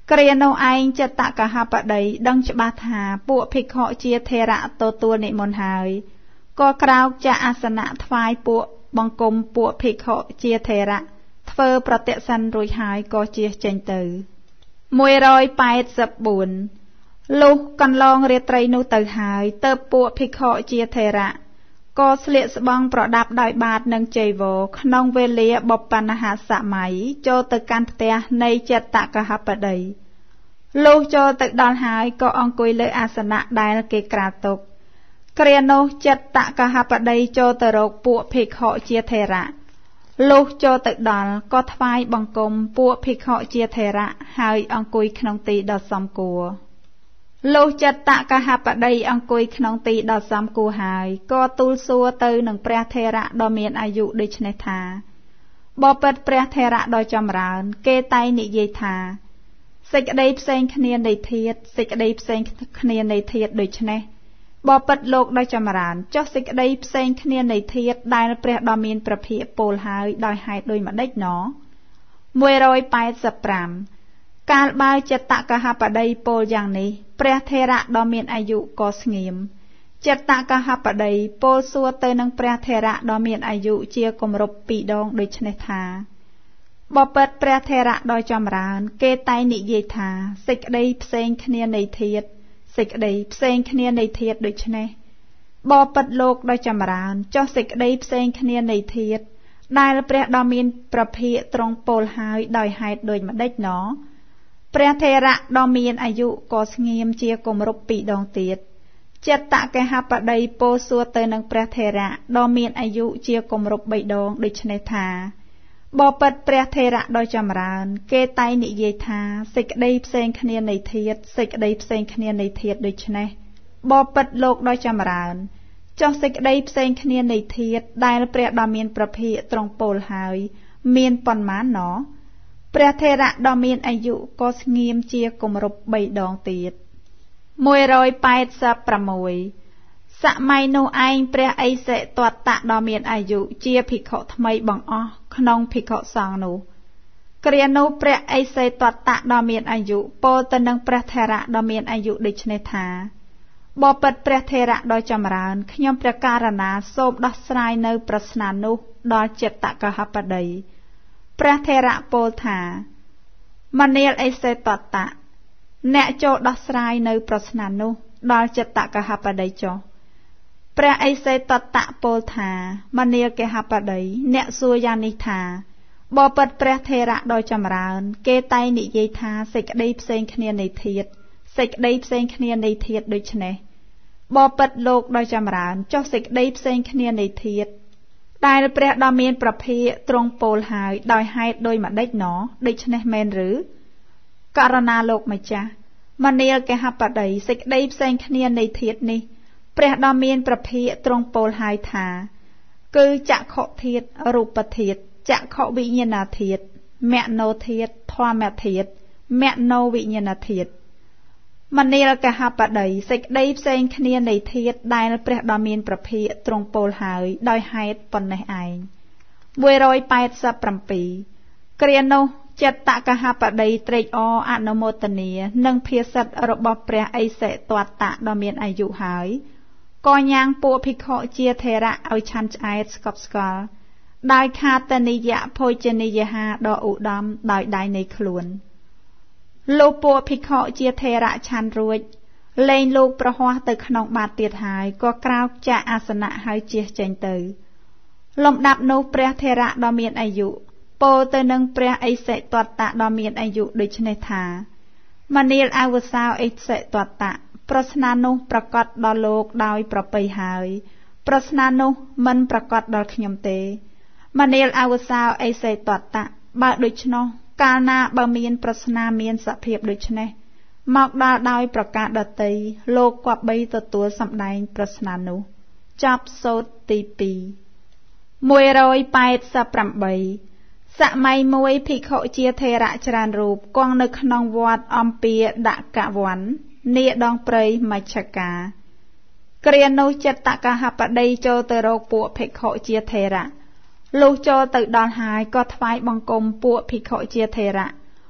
គ្រានោះឯងចិត្តកហបតីដឹងច្បាស់ថាពួកភិក្ខុជាថេរៈទទួលនិមន្តហើយក៏ក្រោកចាក់អាសនៈថ្វាយពួកបង្គំពួកភិក្ខុជាថេរៈធ្វើប្រតិសិនរួចហើយក៏ជៀសចេញទៅមួយរយប៉ែតសិបបួនលុះកន្លងរាត្រីនោះទៅហើយទើបពួកភិក្ខុជាថេរៈក៏ស្លៀកស្បង់ប្រដាប់ដោយបាតនិងចីវរក្នុងវេលាបបណ្ណហសម័យចូលទៅកាន់ផ្ទះនៃចិត្តកហបតីលុះចូលទៅដល់ហើយក៏អង្គុយលើអាសនៈដែលគេក្រាលទុកគ្រានោះចិត្តកហបតីចូលទៅរកពួកភិក្ខុជាថេរៈលុះចូលទៅដល់ក៏ថ្វាយបង្គំពួកភិក្ខុជាថេរៈហើយអង្គុយក្នុងទីដ៏សមគួរលុះចិត្តកហបតីអង្គុយក្នុងទីដ៏សមគួរហើយក៏ទូលសួរទៅនឹងព្រះថេរៈដ៏មានអាយុដូច្នេះថាបបិទ្ធព្រះថេរៈដ៏ចម្រើនគេតែងនិយាយថាសេចក្តីផ្សេងគ្នានៃធាតុសេចក្តីផ្សេងគ្នានៃធាតុដូច្នេះបបិទ្ធលោកដ៏ចម្រើនចុះសេចក្តីផ្សេងគ្នានៃធាតុដែលព្រះដ៏មានព្រះភិក្ខពោលហើយដោយហេតុដូចម្ដេចណមួយរយប៉ែតសិបប្រាំកាលបើចិត្តកហបតីពោលយ៉ាងនេះព្រះថេរៈដ៏មានអាយុក៏ស្ងៀមចិត្តកហបតីពោលសួរទៅនឹងព្រះថេរៈដ៏មានអាយុជាគម្រប់ពីរដងដូច្នេះថាបបិទ្ធព្រះថេរៈដ៏ចម្រើនគេតែងនិយាយថាសេចក្តីផ្សេងគ្នានៃធាតុសេចក្តីផ្សេងគ្នានៃធាតុដូច្នេះបបិទ្ធលោកដ៏ចម្រើនចុះសេចក្តីផ្សេងគ្នានៃធាតុដែលព្រះដ៏មានព្រះភិក្ខទ្រង់ពោលហើយដោយហេតុដូចម្ដេចណព្រះថេរៈដ៏មានអាយុក៏ស្ងៀមជាគម្រប់ពីរដងទៀតចិត្តកហបតីពោលសួរទៅនឹងព្រះថេរៈដ៏មានអាយុជាគម្រប់បីដងដូច្នេះថាបបិទ្ធព្រះថេរៈដ៏ចម្រើនគេតែងនិយាយថាសេចក្តីផ្សេងគ្នានៃធាតុសេចក្តីផ្សេងគ្នានៃធាតុដូច្នេះបបិទ្ធលោកដ៏ចម្រើនចុះសេចក្តីផ្សេងគ្នានៃធាតុដែលព្រះដ៏មានព្រះភិក្ខទ្រង់ពោលហើយមានប៉ុន្មានណព្រះថេរៈដ៏មានអាយុក៏ស្ងៀមជាគម្រប់បីដងទៀតមួយរយប៉ែតសិបប្រាំមួយសម័យនោះឯងព្រះឥសិទត្តៈដ៏មានអាយុជាភិក្ខុថ្មីបង្អស់ក្នុងភិក្ខុសង្ឃនោះគ្រានោះព្រះឥសិទត្តៈដ៏មានអាយុពោលទៅនឹងព្រះថេរៈដ៏មានអាយុដូច្នេះថាបបិទ្ធព្រះថេរៈដ៏ចម្រើនខ្ញុំព្រះករណាសូមដោះស្រាយនៅប្រស្នានោះដល់ចិត្តកហបតីព្រះថេរៈពោលថាមនាលឥសិទត្តៈអ្នកចូលដោះស្រាយនៅប្រស្នានោះដល់ចិត្តកហបតីចុះព្រះឥសិទត្តៈពោលថាមនាលកហបតីអ្នកសួរយ៉ាងនេះថាបបិទ្ធព្រះថេរៈដ៏ចម្រើនគេតែងនិយាយថាសេចក្តីផ្សេងគ្នានៃធាតុសេចក្តីផ្សេងគ្នានៃធាតុដូច្នេះបបិទ្ធលោកដ៏ចម្រើនចុះសេចក្តីផ្សេងគ្នានៃធាតុដែលព្រះដ៏មានព្រះភិក្ខទ្រង់ពោលហើយដោយហេតុដូចម្ដេចណដូច្នេះមែនឬករណាលោកម្ចាស់មនាលកហបតីសេចក្តីផ្សេងគ្នានៃធាតុនេះព្រះដ៏មានព្រះភិក្ខទ្រង់ពោលហើយថាគឺចក្ខុធាតុរូបធាតុចក្ខុវិញ្ញាណធាតុមនោធាតុធម្មធាតុមនោវិញ្ញាណធាតុមនាលកហបតីសេចក្តីផ្សេងគ្នានៃធាតុដែលព្រះដ៏មានព្រះភិក្ខទ្រង់ពោលហើយដោយហេតុប៉ុណ្ណេះឯងមួយរយប៉ែតសិបប្រាំពីរគ្រានោះចិត្តកហបតីត្រេកអរអនុមោទនានឹងភាសិតរបស់ព្រះឥសិទត្តៈដ៏មានអាយុហើយក៏ញ៉ាំងពួកភិក្ខុជាថេរៈឲ្យឆាន់ឆ្អែតស្កប់ស្កល់ដោយខាតនិយៈភោជនីយអាហារដ៏ឧត្តមដោយដៃនៃខ្លួនលុះពួកភិក្ខុជាថេរៈឆាន់រួចលែងលោកប្រហ័សទៅក្នុងបាតទៀតហើយក៏ក្រោកចាក់អាសនៈហើយជៀសចេញទៅលំដាប់នោះព្រះថេរៈដ៏មានអាយុពោលទៅនឹងព្រះឥសិទត្តៈដ៏មានអាយុដូច្នេះថាមនាលអវសោឥសិទត្តៈប្រស្នានោះប្រកាសដល់លោកដោយប្រពៃហើយប្រស្នានោះមិនប្រកាសដល់ខ្ញុំទេមនាលអវសោឥសិទត្តៈបើដូច្នោះកាលណាបើមានប្រស្នាមានសភាពដូច្នេះមកដល់ដោយប្រការដតីលោកគប្បីទទួលសម្ដែងប្រស្នានោះចប់សូត្រទីពីរមួយរយប៉ែតសិបប្រាំបីសម័យមួយភិក្ខុជាថេរៈច្រើនរូបគង់នៅក្នុងវត្តអំពាដកវ័ននាដងព្រៃមជ្ឈកាគ្រានោះចិត្តកហបតីចូលទៅរកពួកភិក្ខុជាថេរៈលុះចូលទៅដល់ហើយក៏ថ្វាយបង្គំពួកភិក្ខុជាថេរៈ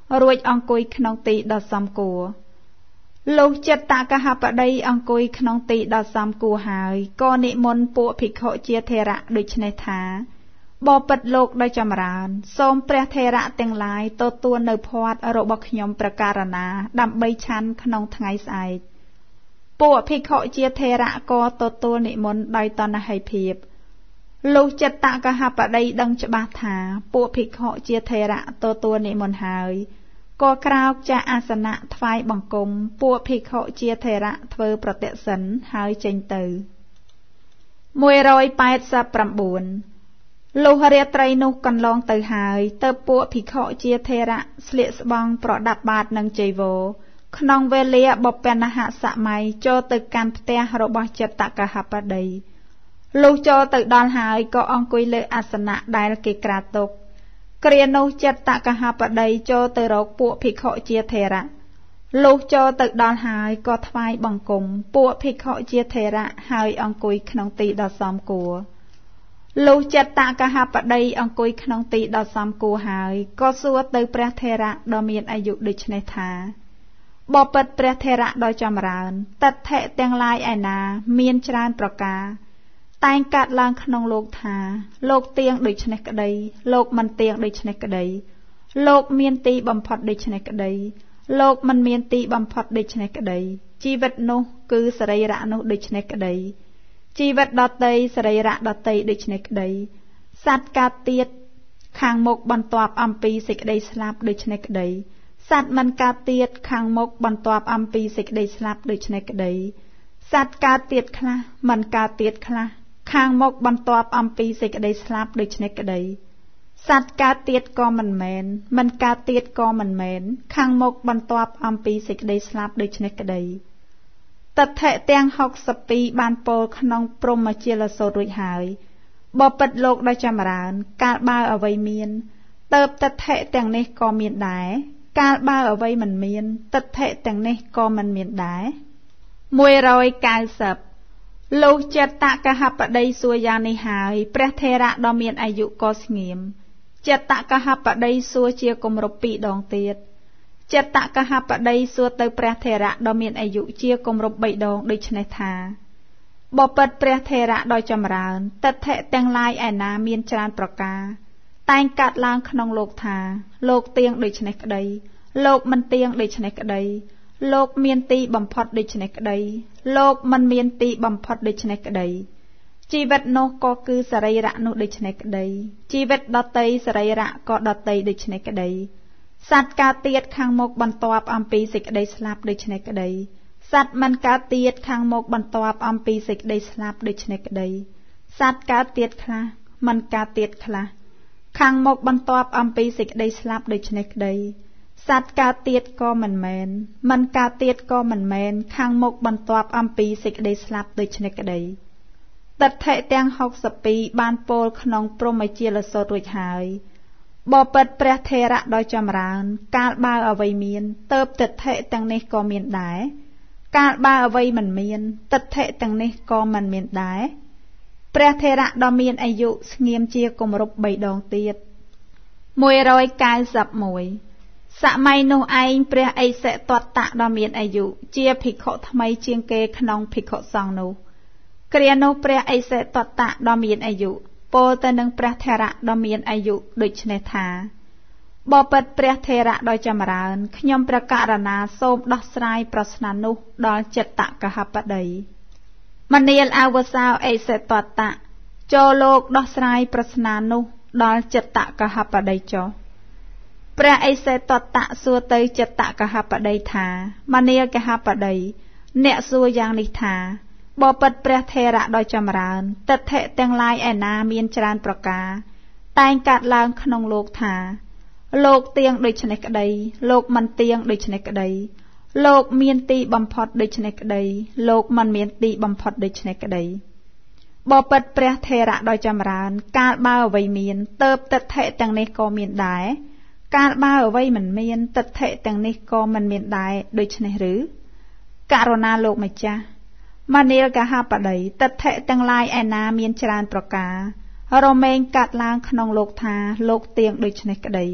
រួចអង្គុយក្នុងទីដ៏សមគួរលោកចិត្តកហបតីអង្គុយក្នុងទីដ៏សមគួរហើយក៏និមន្តពួកភិក្ខុជាថេរៈដូចនេះថាបបិទ្ធលោកដោយចម្រើនសូមព្រះថេរៈទាំងឡាយទទួលនៅភ័ត្ត្ររបស់ខ្ញុំប្រការណាដើម្បីឆាន់ក្នុងថ្ងៃស្អែកពួកភិក្ខុជាថេរៈក៏ទទួលនិមន្តដោយតណ្ហិភាពលោកចិត្តកហបតីដឹងច្បាស់ថាពួកភិក្ខុជាថេរៈទទួលនិមន្តហើយក៏ក្រោកចាស់អាសនៈថ្វាយបង្គំពួកភិក្ខុជាថេរៈធ្វើប្រតិសិនហើយចេញទៅមួយរយប៉ែតសិបប្រាំបួនលុះរាត្រីនោះកន្លងទៅហើយទៅពួកភិក្ខុជាថេរៈស្លៀកស្បង់ប្រដាប់បាតនឹងចីវរក្នុងវេលាបបេណហសម័យចូលទៅកាន់ផ្ទះរបស់ចិត្តកហបតីលុះចូលទៅដល់ហើយក៏អង្គុយលើអាសនៈដែលគេក្រាទុកគ្រានោះចិត្តកហបតីចូលទៅរកពួកភិក្ខុជាថេរៈលុះចូលទៅដល់ហើយក៏ថ្វាយបង្គំពួកភិក្ខុជាថេរៈហើយអង្គុយក្នុងទីដ៏សមគួរលុះចិត្តកហបតីអង្គុយក្នុងទីដ៏សមគួរហើយក៏សួរទៅព្រះថេរៈដ៏មានអាយុដូចនេះថាបបិទ្ធព្រះថេរៈដ៏ចម្រើនតថៈទាំងឡាយឯណាមានច្រើនប្រការតែងកាត់ឡើងក្នុងលោកថាលោកទៀងដូចនេះក្តីលោកមិនទៀងដូចនេះក្តីលោកមានទីបំផុតដូចនេះក្តីលោកមិនមានទីបំផុតដូចនេះក្តីជីវិតនោះគឺសរីរៈនោះដូចនេះក្តីជីវិតដតីសរីរៈដតីដូចនេះក្តីសត្វកាទៀតខាងមុខបន្ទាប់អំពីសេចក្តីស្លាប់ដូចនេះក្តីសត្វមិនកាទៀតខាងមុខបន្ទាប់អំពីសេចក្តីស្លាប់ដូចនេះក្តីសត្វកាទៀតខ្លះមិនកាទៀតខ្លះខាងមុខបន្ទាប់អំពីសេចក្តីស្លាប់ដូចនេះក្តីសត្វកើតទៀតក៏មិនមែនមិនកើតទៀតក៏មិនមែនខាងមុខបន្ទាប់អំពីសេចក្តីស្លាប់ដូចនេះក្តីតថៈទាំងហុកសិបពីរបានពោលក្នុងព្រហ្មជាលសូត្ររួចហើយបបិទ្ធលោកដ៏ចម្រើនកាលបើអ្វីមានទៅតថៈទាំងនេះក៏មានដែរកាលបើអ្វីមិនមានតថៈទាំងនេះក៏មិនមានដែរមួយរយកៅសិបលុះចិត្តកហបតីសួរយ៉ាងនេះហើយព្រះថេរៈដ៏មានអាយុក៏ស្ងៀមចិត្តកហបតីសួរជាគម្រប់ពីរដងទៀតចិត្តកហបតីសួរទៅព្រះថេរៈដ៏មានអាយុជាគម្រប់បីដងដូចនេះថាបបិទ្ធព្រះថេរៈដ៏ចម្រើនតថៈទាំងឡាយឯណាមានច្រើនប្រការតែងកាត់ឡើងក្នុងលោកថាលោកទៀងដូចនេះក្តីលោកមិនទៀងដូចនេះក្តីលោកមានទីបំផុតដូចនេះក្តីលោកមិនមានទីបំផុតដូចនេះក្តីជីវិតនោះក៏គឺសរីរៈនោះដូចនេះក្តីជីវិតដតីសរីរៈក៏ដតីដូចនេះក្តីសត្វកើតទៀតខាងមុខបន្ទាប់អំពីសេចក្តីស្លាប់ដូចនេះក្តីសត្វមិនកើតទៀតខាងមុខបន្ទាប់អំពីសេចក្តីស្លាប់ដូចនេះក្តីសត្វកើតទៀតខ្លះមិនកើតទៀតខ្លះខាងមុខបន្ទាប់អំពីសេចក្តីស្លាប់ដូចនេះក្តីសត្វកើតទៀតក៏មិនមែនមិនកើតទៀតក៏មិនមែនខាងមុខបន្ទាប់អំពីសេចក្តីស្លាប់ដូចនេះក្តីតថៈទាំងហុកសិបពីរបានពោលក្នុងព្រហ្មជាលសូត្ររួចហើយបបិទ្ធព្រះថេរៈដ៏ចម្រើនកាលបើអ្វីមានទៅតថៈទាំងនេះក៏មានដែរកាលបើអ្វីមិនមានតថៈទាំងនេះក៏មិនមានដែរព្រះថេរៈដ៏មានអាយុស្ងៀមជាគម្រប់បីដងទៀតមួយរយកៅសិបមួយសម័យនោះឯងព្រះឥសិតតៈដ៏មានអាយុជាភិក្ខុថ្មីជាងគេក្នុងភិក្ខុសង្ឃនោះគ្រានោះព្រះឥសិតតៈដ៏មានអាយុពោលទៅនឹងព្រះថេរៈដ៏មានអាយុដូចនេះថាបបិទ្ធព្រះថេរៈដ៏ចម្រើនខ្ញុំព្រះករណាសូមដោះស្រាយប្រស្នានោះដល់ចិត្តកហបតីមនាលអវសោឥសិតតៈចូលលោកដោះស្រាយប្រស្នានោះដល់ចិត្តកហបតីចុះព្រះឥសិតតៈសួរទៅចិត្តកហបតីថាមនាលកហបតីអ្នកសួរយ៉ាងនេះថាបបិទ្ធព្រះថេរៈដ៏ចម្រើនតថៈទាំងឡាយឯណាមានច្រើនប្រការតែងកាត់ឡើងក្នុងលោកថាលោកទៀងដូចនេះក្តីលោកមិនទៀងដូចនេះក្តីលោកមានទីបំផុតដូចនេះក្តីលោកមិនមានទីបំផុតដូចនេះក្តីបបិទ្ធព្រះថេរៈដ៏ចម្រើនកាលបើអ្វីមានទៅតថៈទាំងនេះក៏មានដែរកាលបើអ្វីមិនមានតថៈទាំងនេះក៏មិនមានដែរដូច្នេះឬករុណាលោកម្ចាស់មនាលកហបតីតថៈទាំងឡាយឯណាមានច្រើនប្រការរមែងកាត់ឡើងក្នុងលោកថាលោកទៀងដូចនេះក្តី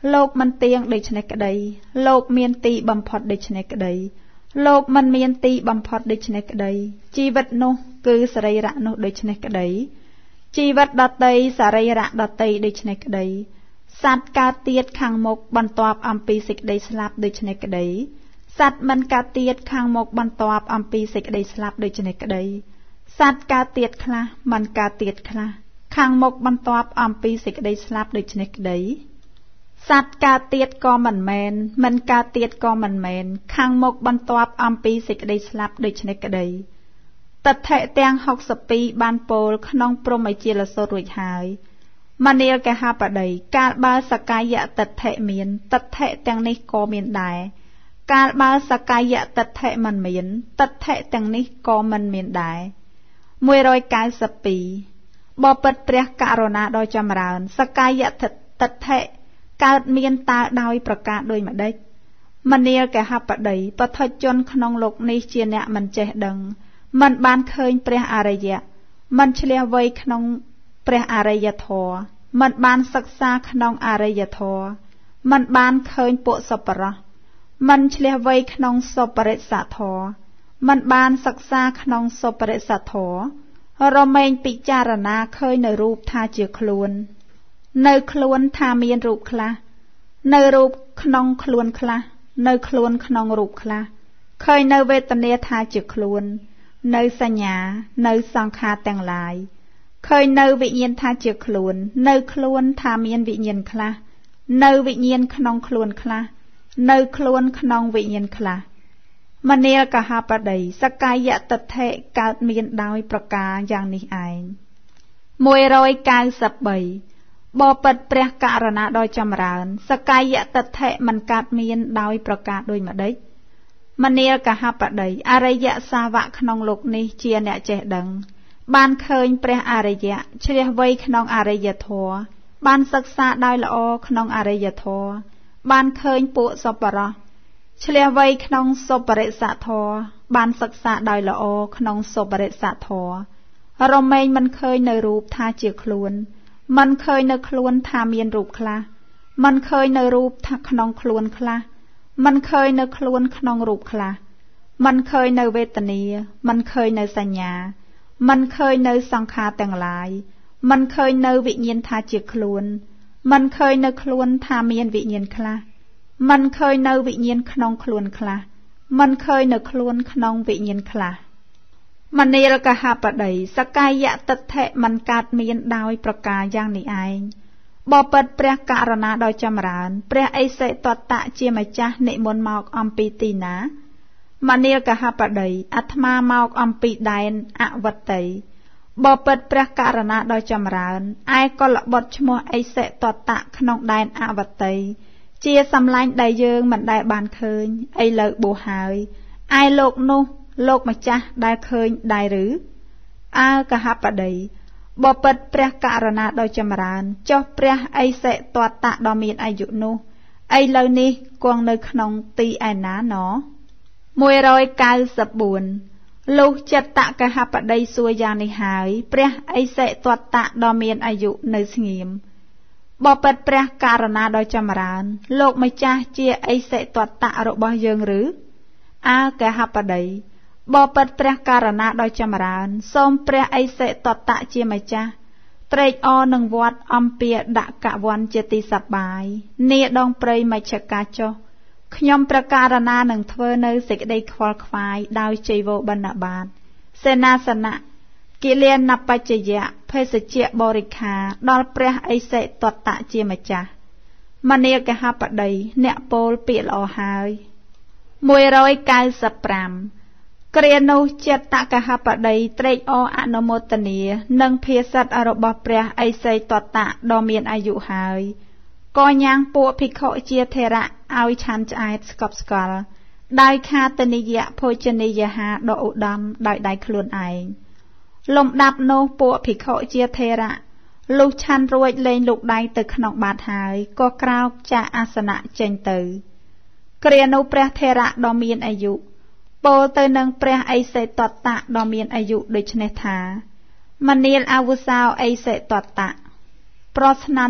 លោកមិនទៀងដូច្នេះក្តីលោកមានទីបំផុតដូច្នេះក្តីលោកមិនមានទីបំផុតដូច្នេះក្តីជីវិតនោះគឺសរីរៈនោះដូច្នេះក្តីជីវិតដតីសរីរៈដតីដូច្នេះក្តីសត្វកើតទៀតខាងមុខបន្ទាប់អំពីសេចក្តីស្លាប់ដូច្នេះក្តីសត្វមិនកើតទៀតខាងមុខបន្ទាប់អំពីសេចក្តីស្លាប់ដូច្នេះក្តីសត្វកើតទៀតខ្លះមិនកើតទៀតខ្លះខាងមុខបន្ទាប់អំពីសេចក្តីស្លាប់ដូច្នេះក្តីសត្វកើតទៀតក៏មិនមែនមិនកើតទៀតក៏មិនមែនខាងមុខបន្ទាប់អំពីសេចក្តីស្លាប់ដូច្នេះក្តីតថៈទាំងហុកសិបពីរបានពោលក្នុងព្រហ្មជាលសូត្ររួចហើយមនាលកហបតីកាលបើសកាយៈតថៈមានតថៈទាំងនេះក៏មានដែរកាលបើសកាយៈតថៈមិនមានតថៈទាំងនេះក៏មិនមានដែរមួយរយកៅសិបពីរបបិទ្ធព្រះករុណាដ៏ចម្រើនសកាយៈតថៈកើតមានតើដោយប្រការដូចម្ដេចមនាលកហបតីបឋិជនក្នុងលោកនេះជាអ្នកមិនចេះដឹងមិនបានឃើញព្រះអរិយៈមិនឆ្លៀសវៃក្នុងព្រះអរិយធម៌មិនបានសិក្សាក្នុងអរិយធម៌មិនបានឃើញពួកសប្បុរសមិនឆ្លៀសវៃក្នុងសុបរិសធម៌មិនបានសិក្សាក្នុងសុបរិសធម៌រមែងពិចារណាឃើញនៅរូបថាជាខ្លួននៅខ្លួនថាមានរូបខ្លះនៅរូបក្នុងខ្លួនខ្លះនៅខ្លួនក្នុងរូបខ្លះឃើញនៅវេទនាថាជាខ្លួននៅសញ្ញានៅសង្ខារទាំងឡាយឃើញនៅវិញ្ញាណថាជាខ្លួននៅខ្លួនថាមានវិញ្ញាណខ្លះនៅវិញ្ញាណក្នុងខ្លួនខ្លះនៅខ្លួនក្នុងវិញ្ញាណខ្លះមនាលកហបតីសកាយៈតថៈកើតមានដោយប្រការយ៉ាងនេះឯងមួយរយកៅសិបបីបបិទ្ធព្រះករុណាដ៏ចម្រើនសកាយៈតថៈមិនកើតមានដោយប្រការដូចម្ដេចមនាលកហបតីអរិយសាវកក្នុងលោកនេះជាអ្នកចេះដឹងបានឃើញព្រះអរិយៈជ្រះវៃក្នុងអរិយធម៌បានសិក្សាដោយល្អក្នុងអរិយធម៌បានឃើញពួកសប្បុរសឆ្លៀសវៃក្នុងសុបរិសធម៌បានសិក្សាដោយល្អក្នុងសុបរិសធម៌រមែងមិនឃើញនៅរូបថាជាខ្លួនមិនឃើញនៅខ្លួនថាមានរូបខ្លះមិនឃើញនៅរូបថាក្នុងខ្លួនខ្លះមិនឃើញនៅខ្លួនក្នុងរូបខ្លះមិនឃើញនៅវេទនាមិនឃើញនៅសញ្ញាមិនឃើញនៅសង្ខារទាំងឡាយមិនឃើញនៅវិញ្ញាណថាជាខ្លួនមិនឃើញនៅខ្លួនថាមានវិញ្ញាណខ្លះមិនឃើញនៅវិញ្ញាណក្នុងខ្លួនខ្លះមិនឃើញនៅខ្លួនក្នុងវិញ្ញាណខ្លះមនាលកហបតីសកាយៈតថៈមិនកើតមានដោយប្រការយ៉ាងនេះឯងបបិទ្ធព្រះករុណាដ៏ចម្រើនព្រះឥសិតតៈជាម្ចាស់និមន្តមកអំពីទីណាមនាលកហបតីអាត្មាមកអំពីដែនអវត្ត័យបបិទ្ធព្រះករុណាដ៏ចម្រើនឯកុលបុត្រឈ្មោះឥសិតតៈក្នុងដែនអវត្ត័យជាសម្លាញ់ដែលយើងមិនដែលបានឃើញឥឡូវបួសហើយឯលោកនោះលោកម្ចាស់ដែលឃើញដែរឬអើកហបតីបបិទ្ធព្រះករុណាដ៏ចម្រើនចុះព្រះឥសិតតៈដ៏មានអាយុនោះឥឡូវនេះគង់នៅក្នុងទីឯណាណមួយរយកៅសិបបួនលុះចិត្តកហបតីសួរយ៉ាងនេះហើយព្រះឥសិតតៈដ៏មានអាយុនៅស្ងៀមបបិទ្ធព្រះករុណាដ៏ចម្រើនលោកម្ចាស់ជាឥសិតតៈរបស់យើងឬអើកហបតីបបិទ្ធព្រះករុណាដ៏ចម្រើនសូមព្រះឥសិតតៈជាម្ចាស់ត្រេកអរនឹងវត្តអំពាដាក់កវ័នជាទីសប្បាយនាដងព្រៃមជ្ឈកាចុះខ្ញុំព្រះករុណានឹងធ្វើនៅសេចក្តីខ្វល់ខ្វាយដោយចីវរបណ្ណបាតសេនាសនៈគិលានបច្ចយៈភេសជ្ជៈបរិខាដល់ព្រះឥសិតតៈជាម្ចាស់មនាលកហបតីអ្នកពោលពាក្យល្អហើយមួយរយកៅសិបប្រាំគ្រានោះចិត្តកហបតីត្រេកអរអនុមោទនានឹងភាសិតរបស់ព្រះឥសិតតៈដ៏មានអាយុហើយក៏ញ៉ាំងពួកភិក្ខុជាថេរៈឲ្យឆាន់ឆ្អែតស្កប់ស្កល់ដោយខាតនិយៈភោជនីយហាដ៏ឧត្តមដោយដៃខ្លួនឯងលំដាប់នោះពួកភិក្ខុជាថេរៈលុះឆាន់រួចលែងលូកដៃទៅក្នុងបាតហើយក៏ក្រោកចាកអាសនៈចេញទៅគ្រានោះព្រះថេរៈដ៏មានអាយុពោលទៅនឹងព្រះឥសិតតៈដ៏មានអាយុដូច្នេះថាមនាលអវុសោឥសិតតៈប្រស្នានោះ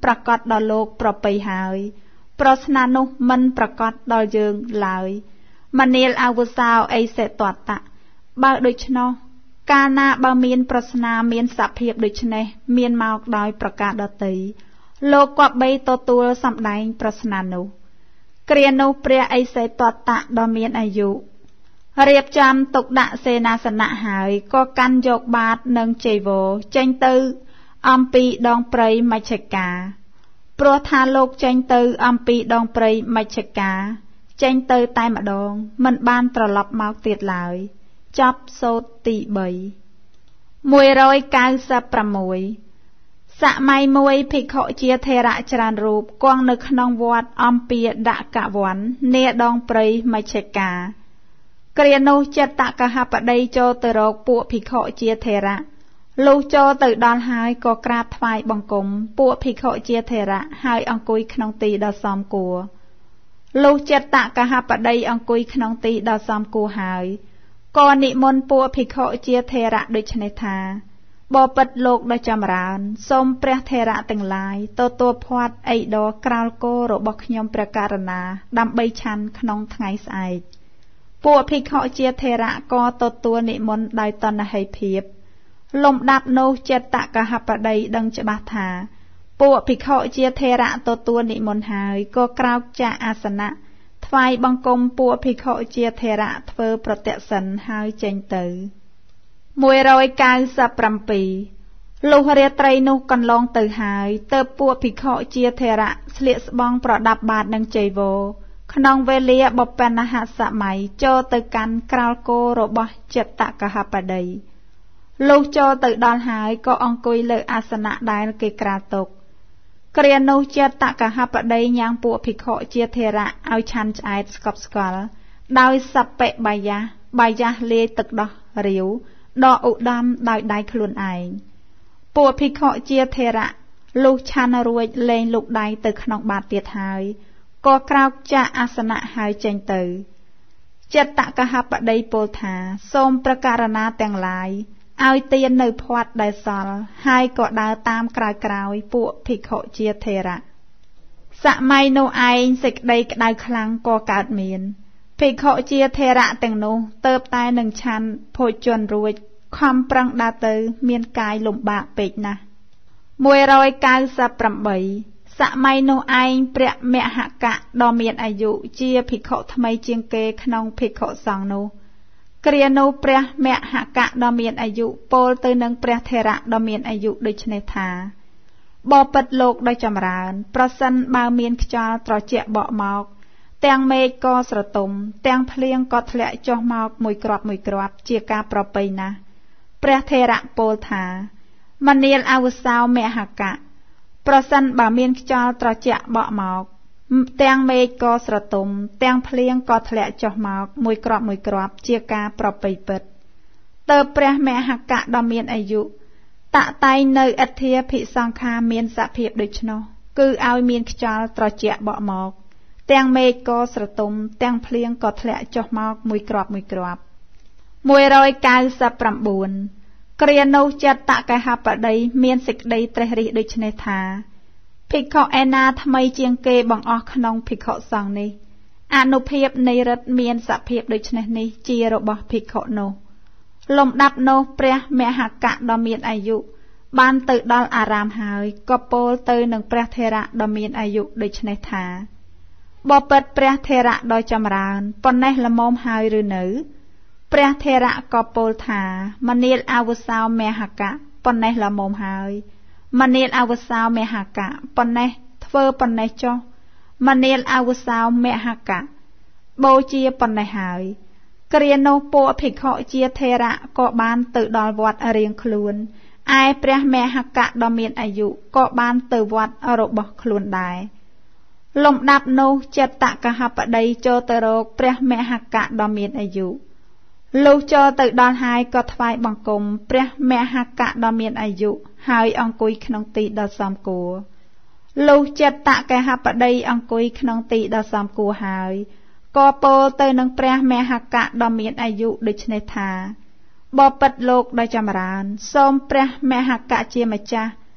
ប្រកាសដល់លោកប្រពៃហើយប្រស្នានោះមិនប្រកាសដល់យើងឡើយមនាលអវុសោអេសេតតៈបើដូច្នោះកាលណាបើមានប្រស្នាមានសភាពដូច្នេះមានមកដោយប្រការដទៃលោកក៏បីទទួលសម្ដែងប្រស្នានោះគ្រានោះព្រះអេសេតតៈដ៏មានអាយុរៀបចំទុកដាក់សេនាសនៈហើយក៏កាន់យកបាតនិងចីវរចេញទៅអំពីដងព្រៃមជ្ឈិកាព្រោះថាលោកចេញទៅអំពីដងព្រៃមជ្ឈិកាចេញទៅតែម្ដងមិនបានត្រឡប់មកទៀតឡើយចាប់សូត្រទីបីមួយរយកៅសិបប្រាំមួយសម័យមួយភិក្ខុជាថេរៈច្រើនរូបគង់នៅក្នុងវត្តអំពីដកវ័ននាដងព្រៃមជ្ឈិកាគ្រានោះចិត្តកហបតីចូលទៅរកពួកភិក្ខុជាថេរៈលុះចូលទៅដល់ហើយក៏ក្រាបថ្វាយបង្គំពួកភិក្ខុជាថេរៈហើយអង្គុយក្នុងទីដ៏សមគួរលុះចិត្តកហបតីអង្គុយក្នុងទីដ៏សមគួរហើយក៏និមន្តពួកភិក្ខុជាថេរៈដូចនេះថាបបិទ្ធលោកដ៏ចម្រើនសូមព្រះថេរៈទាំងឡាយទទួលផាត់អីដរក្រោលគោរបស់ខ្ញុំព្រះករុណាដើម្បីឆាន់ក្នុងថ្ងៃស្អែកពួកភិក្ខុជាថេរៈក៏ទទួលនិមន្តដោយតណ្ហិភាពលំដាប់នោះចិត្តកហបតីដឹងច្បាស់ថាពួកភិក្ខុជាថេរៈទទួលនិមន្តហើយក៏ក្រោកចាកអាសនៈថ្វាយបង្គំពួកភិក្ខុជាថេរៈធ្វើប្រតិសិនហើយចេញទៅមួយរយកៅសិបប្រាំពីរលុះរាត្រីនោះកន្លងទៅហើយទើបពួកភិក្ខុជាថេរៈស្លៀកស្បង់ប្រដាប់បាតនិងចីវរក្នុងវេលាបបនហសម័យចូលទៅកាន់ក្រោលគោរបស់ចិត្តកហបតីលុះចូលទៅដល់ហើយក៏អង្គុយលើអាសនៈដែលគេក្រាលទុកគ្រានោះចិត្តកហបតីញ៉ាំងពួកភិក្ខុជាថេរៈឲ្យឆាន់ឆ្អែតស្កប់ស្កល់ដោយសព្វបាយាបាយាលាយទឹកដោះរាវដកឧត្តមដោយដៃខ្លួនឯងពួកភិក្ខុជាថេរៈលុះឆាន់រួចលែងលុកដៃទៅក្នុងបាតទៀតហើយក៏ក្រោកចាកអាសនៈហើយចេញទៅចិត្តកហបតីពោលថាសូមព្រះករុណាទាំងឡាយឲ្យទាននៅផាត់ដែលសល់ហើយក៏ដើរតាមក្រោយក្រោយពួកភិក្ខុជាថេរៈសម័យនោះឯងសេចក្តីក្តៅខ្លាំងក៏កើតមានភិក្ខុជាថេរៈទាំងនោះទៅតែនឹងឆាន់ភោជនរួចខំប្រឹងដើរទៅមានកាយលំបាកពេកណាស់មួយរយកៅសិបប្រាំបីសម័យនោះឯងព្រះមហកៈដ៏មានអាយុជាភិក្ខុថ្មីជាងគេក្នុងភិក្ខុសង្ឃនោះគ្រានោះព្រះមហកៈដ៏មានអាយុពោលទៅនឹងព្រះថេរៈដ៏មានអាយុដូចនេះថាបបិទ្ធលោកដ៏ចម្រើនប្រសិនបើមានខ្យល់ត្រជាក់បក់មកទាំងមេឃក៏ស្រទុំទាំងភ្លៀងក៏ធ្លាក់ចុះមកមួយគ្រាប់មួយគ្រាប់ជាការប្រពៃណាស់ព្រះថេរៈពោលថាមនាលអវសោមហកៈប្រសិនបើមានខ្យល់ត្រជាក់បក់មកទាំងមេឃក៏ស្រទុំទាំងភ្លៀងក៏ធ្លាក់ចុះមកមួយគ្រាប់មួយគ្រាប់ជាការប្រពៃពិតទើបព្រះមហកៈដ៏មានអាយុតតែងនៅអធិភិសង្ខាមានសភាពដូច្នោះគឺឲ្យមានខ្យល់ត្រជាក់បក់មកទាំងមេឃក៏ស្រទុំទាំងភ្លៀងក៏ធ្លាក់ចុះមកមួយគ្រាប់មួយគ្រាប់មួយរយកៅសិបប្រាំបួនគ្រានោះចិត្តកហបតីមានសេចក្តីត្រេះរិះដូចនេះថាភិក្ខុឯណាថ្មីជាងគេបង្អស់ក្នុងភិក្ខុសង្ឃនេះអនុភាពនៃរិទ្ធមានសភាពដូចនេះនេះជារបស់ភិក្ខុនោះលំដាប់នោះព្រះមហកៈដ៏មានអាយុបានទៅដល់អារាមហើយក៏ពោលទៅនឹងព្រះថេរៈដ៏មានអាយុដូចនេះថាបបិទ្ធព្រះថេរៈដ៏ចម្រើនប៉ុណ្ណេះល្មមហើយឬនៅព្រះថេរៈក៏ពោលថាមនាលអវសោមហកៈប៉ុណ្ណេះល្មមហើយមនាលអវសោមហកៈប៉ុណ្ណេះធ្វើប៉ុណ្ណេះចុះមនាលអវសោមហកៈបូជាប៉ុណ្ណេះហើយគ្រានោះពួកភិក្ខុជាថេរៈក៏បានទៅដល់វត្តរៀងខ្លួនឯព្រះមហកៈដ៏មានអាយុក៏បានទៅវត្តរបស់ខ្លួនដែរលំដាប់នោះចិត្តកហបតីចូលទៅរកព្រះមហកៈដ៏មានអាយុលុះចូលទៅដល់ហើយក៏ថ្វាយបង្គំព្រះមហកៈដ៏មានអាយុហើយអង្គុយក្នុងទីដ៏សមគួរលុះចិត្តកហបតីអង្គុយក្នុងទីដ៏សមគួរហើយក៏ពោលទៅនឹងព្រះមហកៈដ៏មានអាយុដូចនេះថាបបិទ្ធលោកដ៏ចម្រើនសូមព្រះមហកៈជាម្ចាស់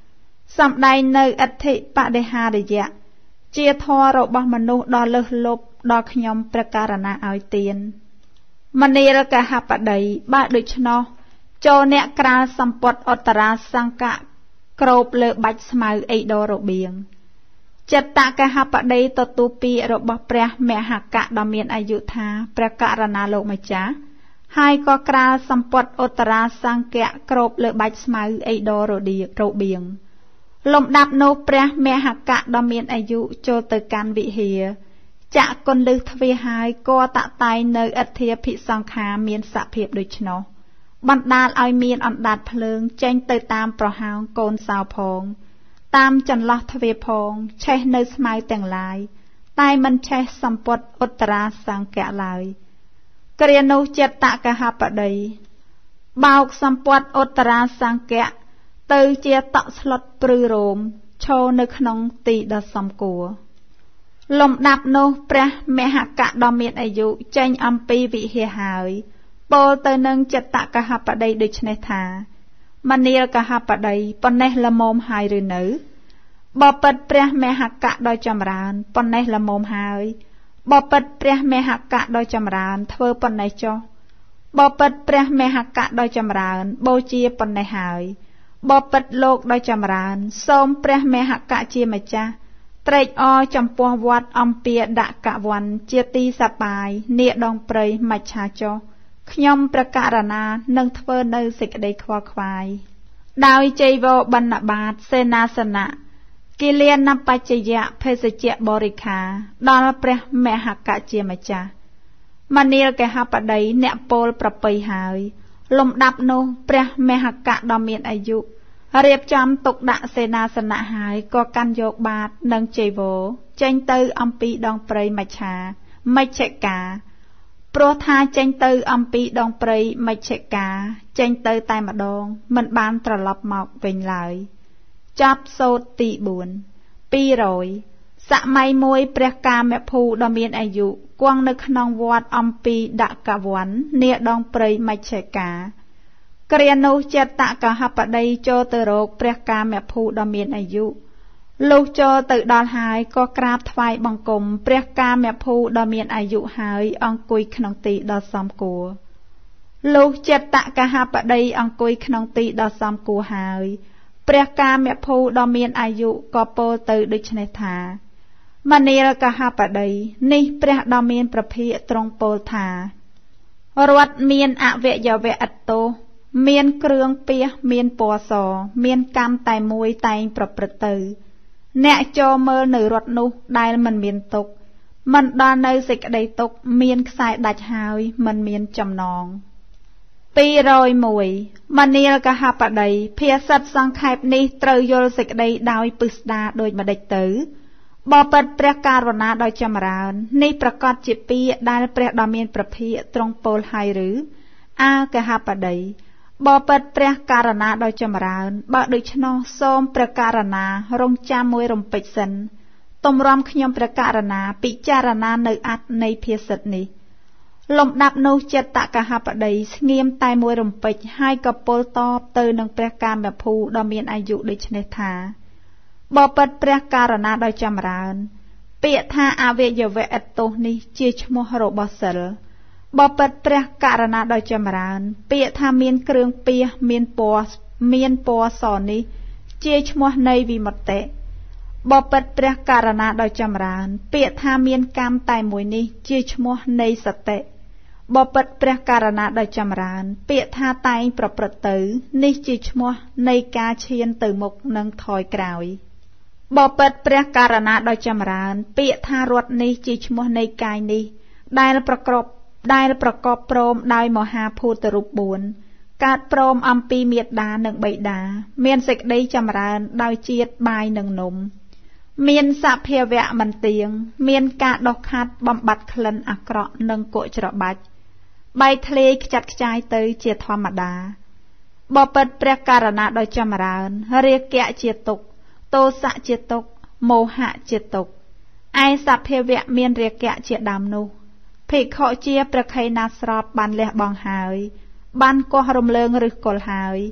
សំដែងនៅអធិបដិហារយៈជាធម៌របស់មនុស្សដ៏លើសលប់ដល់ខ្ញុំព្រះករណាឲ្យទានមនាលកហបតីបើដូច្នោះចូលអ្នកក្រាលសម្ពត់ឧត្តរាសង្កៈក្របលើបាច់ស្មៅអេដរបៀងចិត្តតកហបតីទទួលពាក្យរបស់ព្រះមហកៈដ៏មានអាយុថាព្រះករណាលោកម្ចាស់ហើយក៏ក្រាលសម្ពត់ឧត្តរាសង្កៈក្របលើបាច់ស្មៅអេដរឌីរបៀងលំដាប់នោះព្រះមហកៈដ៏មានអាយុចូលទៅកាន់វិហារចាក់គន្លឹះទ្វារហើយក៏តតែងនៅអធិភិសង្ខាមានសភាពដូច្នោះបណ្ដាលឲ្យមានអណ្ដាតភ្លើងចេញទៅតាមប្រហោងកូនសោផងតាមចន្លោះទ្វារផងឆេះនៅស្មៅទាំងឡាយតែមិនឆេះសម្ពត់ឧត្តរាសង្កៈឡើយគ្រានោះចិត្តតកហបតីបោកសម្ពត់ឧត្តរាសង្កៈទៅជាតក់ស្លុតព្រឺរោមឈរនៅក្នុងទីដ៏សំគួរលំដាប់នោះព្រះមហកៈដ៏មានអាយុចេញអំពីវិហារហើយពោលទៅនឹងចិត្តកហបតីដូច្នេះថាមនាលកហបតីប៉ុណ្ណេះល្មមហើយឬនៅបបិទ្ធព្រះមហកៈដ៏ចម្រើនប៉ុណ្ណេះល្មមហើយបបិទ្ធព្រះមហកៈដ៏ចម្រើនធ្វើប៉ុណ្ណេះចុះបបិទ្ធព្រះមហកៈដ៏ចម្រើនបូជាប៉ុណ្ណេះហើយបបិទ្ធលោកដ៏ចម្រើនសូមព្រះមហកៈជាម្ចាស់ត្រេកអរចំពោះវត្តអំពាដកវ័នជាទីសប្បាយនាដងព្រៃមច្ឆាចុះខ្ញុំព្រះករណានឹងធ្វើនៅសេចក្តីខ្វល់ខ្វាយដោយចៃវរបណ្ណបាតសេនាសនៈគិលានបច្ចយៈភេសជ្ជៈបរិខាដល់ព្រះមហកៈជាម្ចាស់មនាលកហបតីអ្នកពោលប្រពៃហើយលំដាប់នោះព្រះមហកៈដ៏មានអាយុរៀបចំទុកដាក់សេនាសនៈហើយក៏កាន់យកបាតនិងចៃវរចេញទៅអំពីដងព្រៃមច្ឆាមច្ឆកាព្រោះថាចេញទៅអំពីដងព្រៃមច្ឆកាចេញទៅតែម្ដងមិនបានត្រឡប់មកវិញឡើយចាប់សូត្រទី4 ពីររយសម័យមួយព្រះកាមភូដ៏មានអាយុគង់នៅក្នុងវត្តអំពីដកវ័ននាដងព្រៃមច្ឆកាគ្រានោះចិត្តតកហបតីចូលទៅរកព្រះកាមភូដ៏មានអាយុលុះចូលទៅដល់ហើយក៏ក្រាបថ្វាយបង្គំព្រះកាមភូដ៏មានអាយុហើយអង្គុយក្នុងទីដ៏សមគួរលុះចិត្តតកហបតីអង្គុយក្នុងទីដ៏សមគួរហើយព្រះកាមភូដ៏មានអាយុក៏ពោលទៅដូច្នេះថាមនាលកហបតីនេះព្រះដ៏មានប្រភិទ្រង់ពោលថារដ្ឋមានអវយវៈអត្តោមានគ្រឿងពាសមានពណ៌សមានកម្មតែមួយតែងប្រព្រឹត្តទៅអ្នកចូលមើលនៅរដ្ឋនោះដែលមិនមានទុក្ខមិនដល់នៅសេចក្តីទុក្ខមានខ្សែដាច់ហើយមិនមានចំណងពីររយមួយមនាលកហបតីភាសិតសង្ខេបនេះត្រូវយល់សេចក្តីដោយពិស្ដារដូចម្ដេចទៅបបិទ្ធព្រះករុណាដោយចម្រើននេះប្រកាសជាពាក្យដែលព្រះដ៏មានព្រះភិក្ខទ្រង់ពោលហើយឬអាកហបតីបបិទ្ធព្រះករុណាដោយចម្រើនបើដូច្នោះសូមព្រះករុណារងចាំមួយរំពេចសិនទម្រាំខ្ញុំព្រះករុណាពិចារណានៅអត្ថនៃភាសិតនេះលំដាប់នោះចិត្តតកហបតីស្ងៀមតែមួយរំពេចហើយក៏ពោលតបទៅនឹងព្រះកាមភូដ៏មានអាយុដូច្នេះថាបបិទ្ធព្រះករុណាដោយចម្រើនពាក្យថាអវយវៈអត្តោនេះជាឈ្មោះរបស់សិលបបិទ្ធព្រះករុណាដោយចម្រើនពាក្យថាមានគ្រឿងពាសមានពណ៌មានពណ៌សនេះជាឈ្មោះនៃវិមុតតិបបិទ្ធព្រះករុណាដោយចម្រើនពាក្យថាមានកម្មតែមួយនេះជាឈ្មោះនៃសតិបបិទ្ធព្រះករុណាដោយចម្រើនពាក្យថាតែងប្រព្រឹត្តទៅនេះជាឈ្មោះនៃការឈានទៅមុខនិងថយក្រោយបបិទ្ធព្រះករុណាដោយចម្រើនពាក្យថារដ្ឋនេះជាឈ្មោះនៃកាយនេះដែលប្រកបដែលប្រកបព្រមដោយមហាភូតរូបបួនកើតព្រមអំពីមាតានិងបិតាមានសេចក្តីចម្រើនដោយជាតិបាយនិងនំមានសភាវៈមិនទៀងមានការដុសខាត់បំបត្តិក្លិនអាក្រក់និងគក់ច្របាច់បែកធ្លាយខ្ចាត់ខ្ចាយទៅជាធម្មតាបបិទ្ធព្រះករុណាដោយចម្រើនរាគៈជាទុក្ខទោសៈជាទុក្ខមោហៈជាទុក្ខឯសភាវៈមានរាគៈជាដើមនោះភិក្ខុជាប្រខៃណាស្រប់បានលះបង់ហើយបានកោះរំលើងឫសគល់ហើយ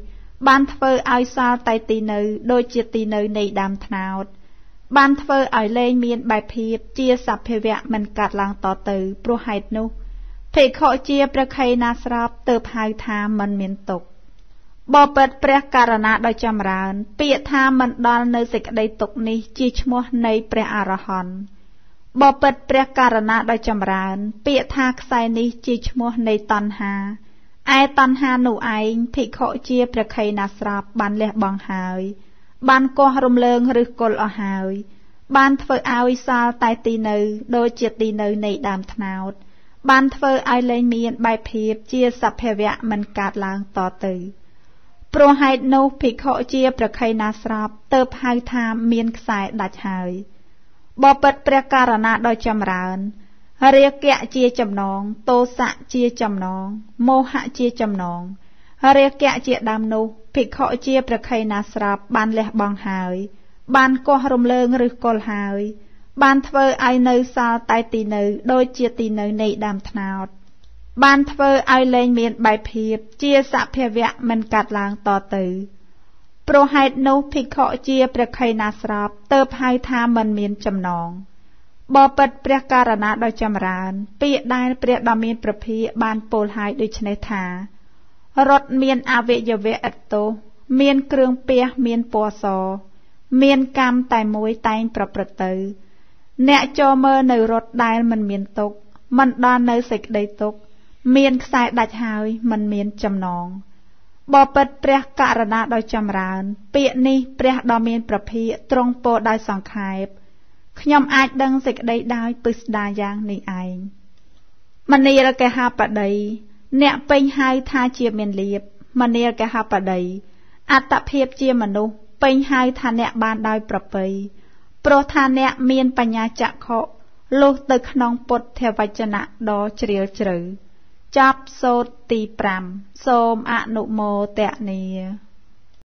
បានធ្វើឲ្យសល់តែទីនៅដូចជាទីនៅនៃដើមត្នោតបានធ្វើឲ្យលែងមានបែបភាពជាសភាវៈមិនកាត់ឡើងតទៅព្រោះហេតុនោះភិក្ខុជាព្រះខេណាស្របទើបហៅថាមិនមានទុក្ខបបិទ្ធព្រះករណាដោយចម្រើនពាក្យថាមិនដល់នៅសេចក្តីទុក្ខនេះជាឈ្មោះនៃព្រះអរហន្តបបិទ្ធព្រះករណាដោយចម្រើនពាក្យថាខ្សែនេះជាឈ្មោះនៃតណ្ហាឯតណ្ហានោះឯងភិក្ខុជាព្រះខេណាស្របបានលះបង់ហើយបានកោះរំលើងឬគល់អស់ហើយបានធ្វើឲ្យសល់តែទីនៅដូចជាទីនៅនៃដើមត្នោតបានធ្វើឲ្យលែងមានបែបភាពជាសភាវៈមិនកើតឡើងតទៅព្រោះហេតុនោះភិក្ខុជាព្រះខេណាស្របទើបហៅថាមានខ្សែដាច់ហើយបបិទ្ធព្រះករណាដោយចម្រើនរាគៈជាចំណងទោសៈជាចំណងមោហៈជាចំណងរាគៈជាដើមនោះភិក្ខុជាព្រះខេណាស្របបានលះបង់ហើយបានកោះរំលើងឬគល់ហើយបានធ្វើឲ្យនៅសល់តែទីនៅដូចជាទីនៅនៃដើមត្នោតបានធ្វើឲ្យលែងមានបែបភាពជាសភាវៈមិនកាត់ឡើងតទៅព្រោះហេតុនោះភិក្ខុជាព្រះខេណាស្របទើបហៅថាមិនមានចំណងបបិទ្ធព្រះករណាដោយចម្រើនពាក្យដែលព្រះដ៏មានព្រះភិក្ខបានពោលហើយដូច្នេះថារត់មានអវយវៈឥតទោសមានគ្រឿងពះមានពណ៌សមានកម្មតែមួយតែងប្រព្រឹត្តទៅអ្នកចូលមើលនៅរត់ដែលមិនមានទុក្ខមិនដល់នៅសេចក្តីទុក្ខមានខ្សែដាច់ហើយមិនមានចំណងបបិទ្ធព្រះករណាដោយចម្រើនពាក្យនេះព្រះដ៏មានព្រះភិក្ខទ្រង់ពោលដោយសង្ខេបខ្ញុំអាចដឹងសេចក្តីដោយពិស្ដារយ៉ាងនេះឯងមនាលកេហបតីអ្នកពេញហៅថាជាមានលៀបមនាលកេហបតីអត្តភាពជាមនុស្សពេញហៅថាអ្នកបានដោយប្រពៃព្រោះថាអ្នកមានបញ្ញាចក្ខុលុះទៅក្នុងពុទ្ធវចនៈដ៏ជ្រាលជ្រៅចប់សូត្រទីប្រាំសូមអនុមោទនា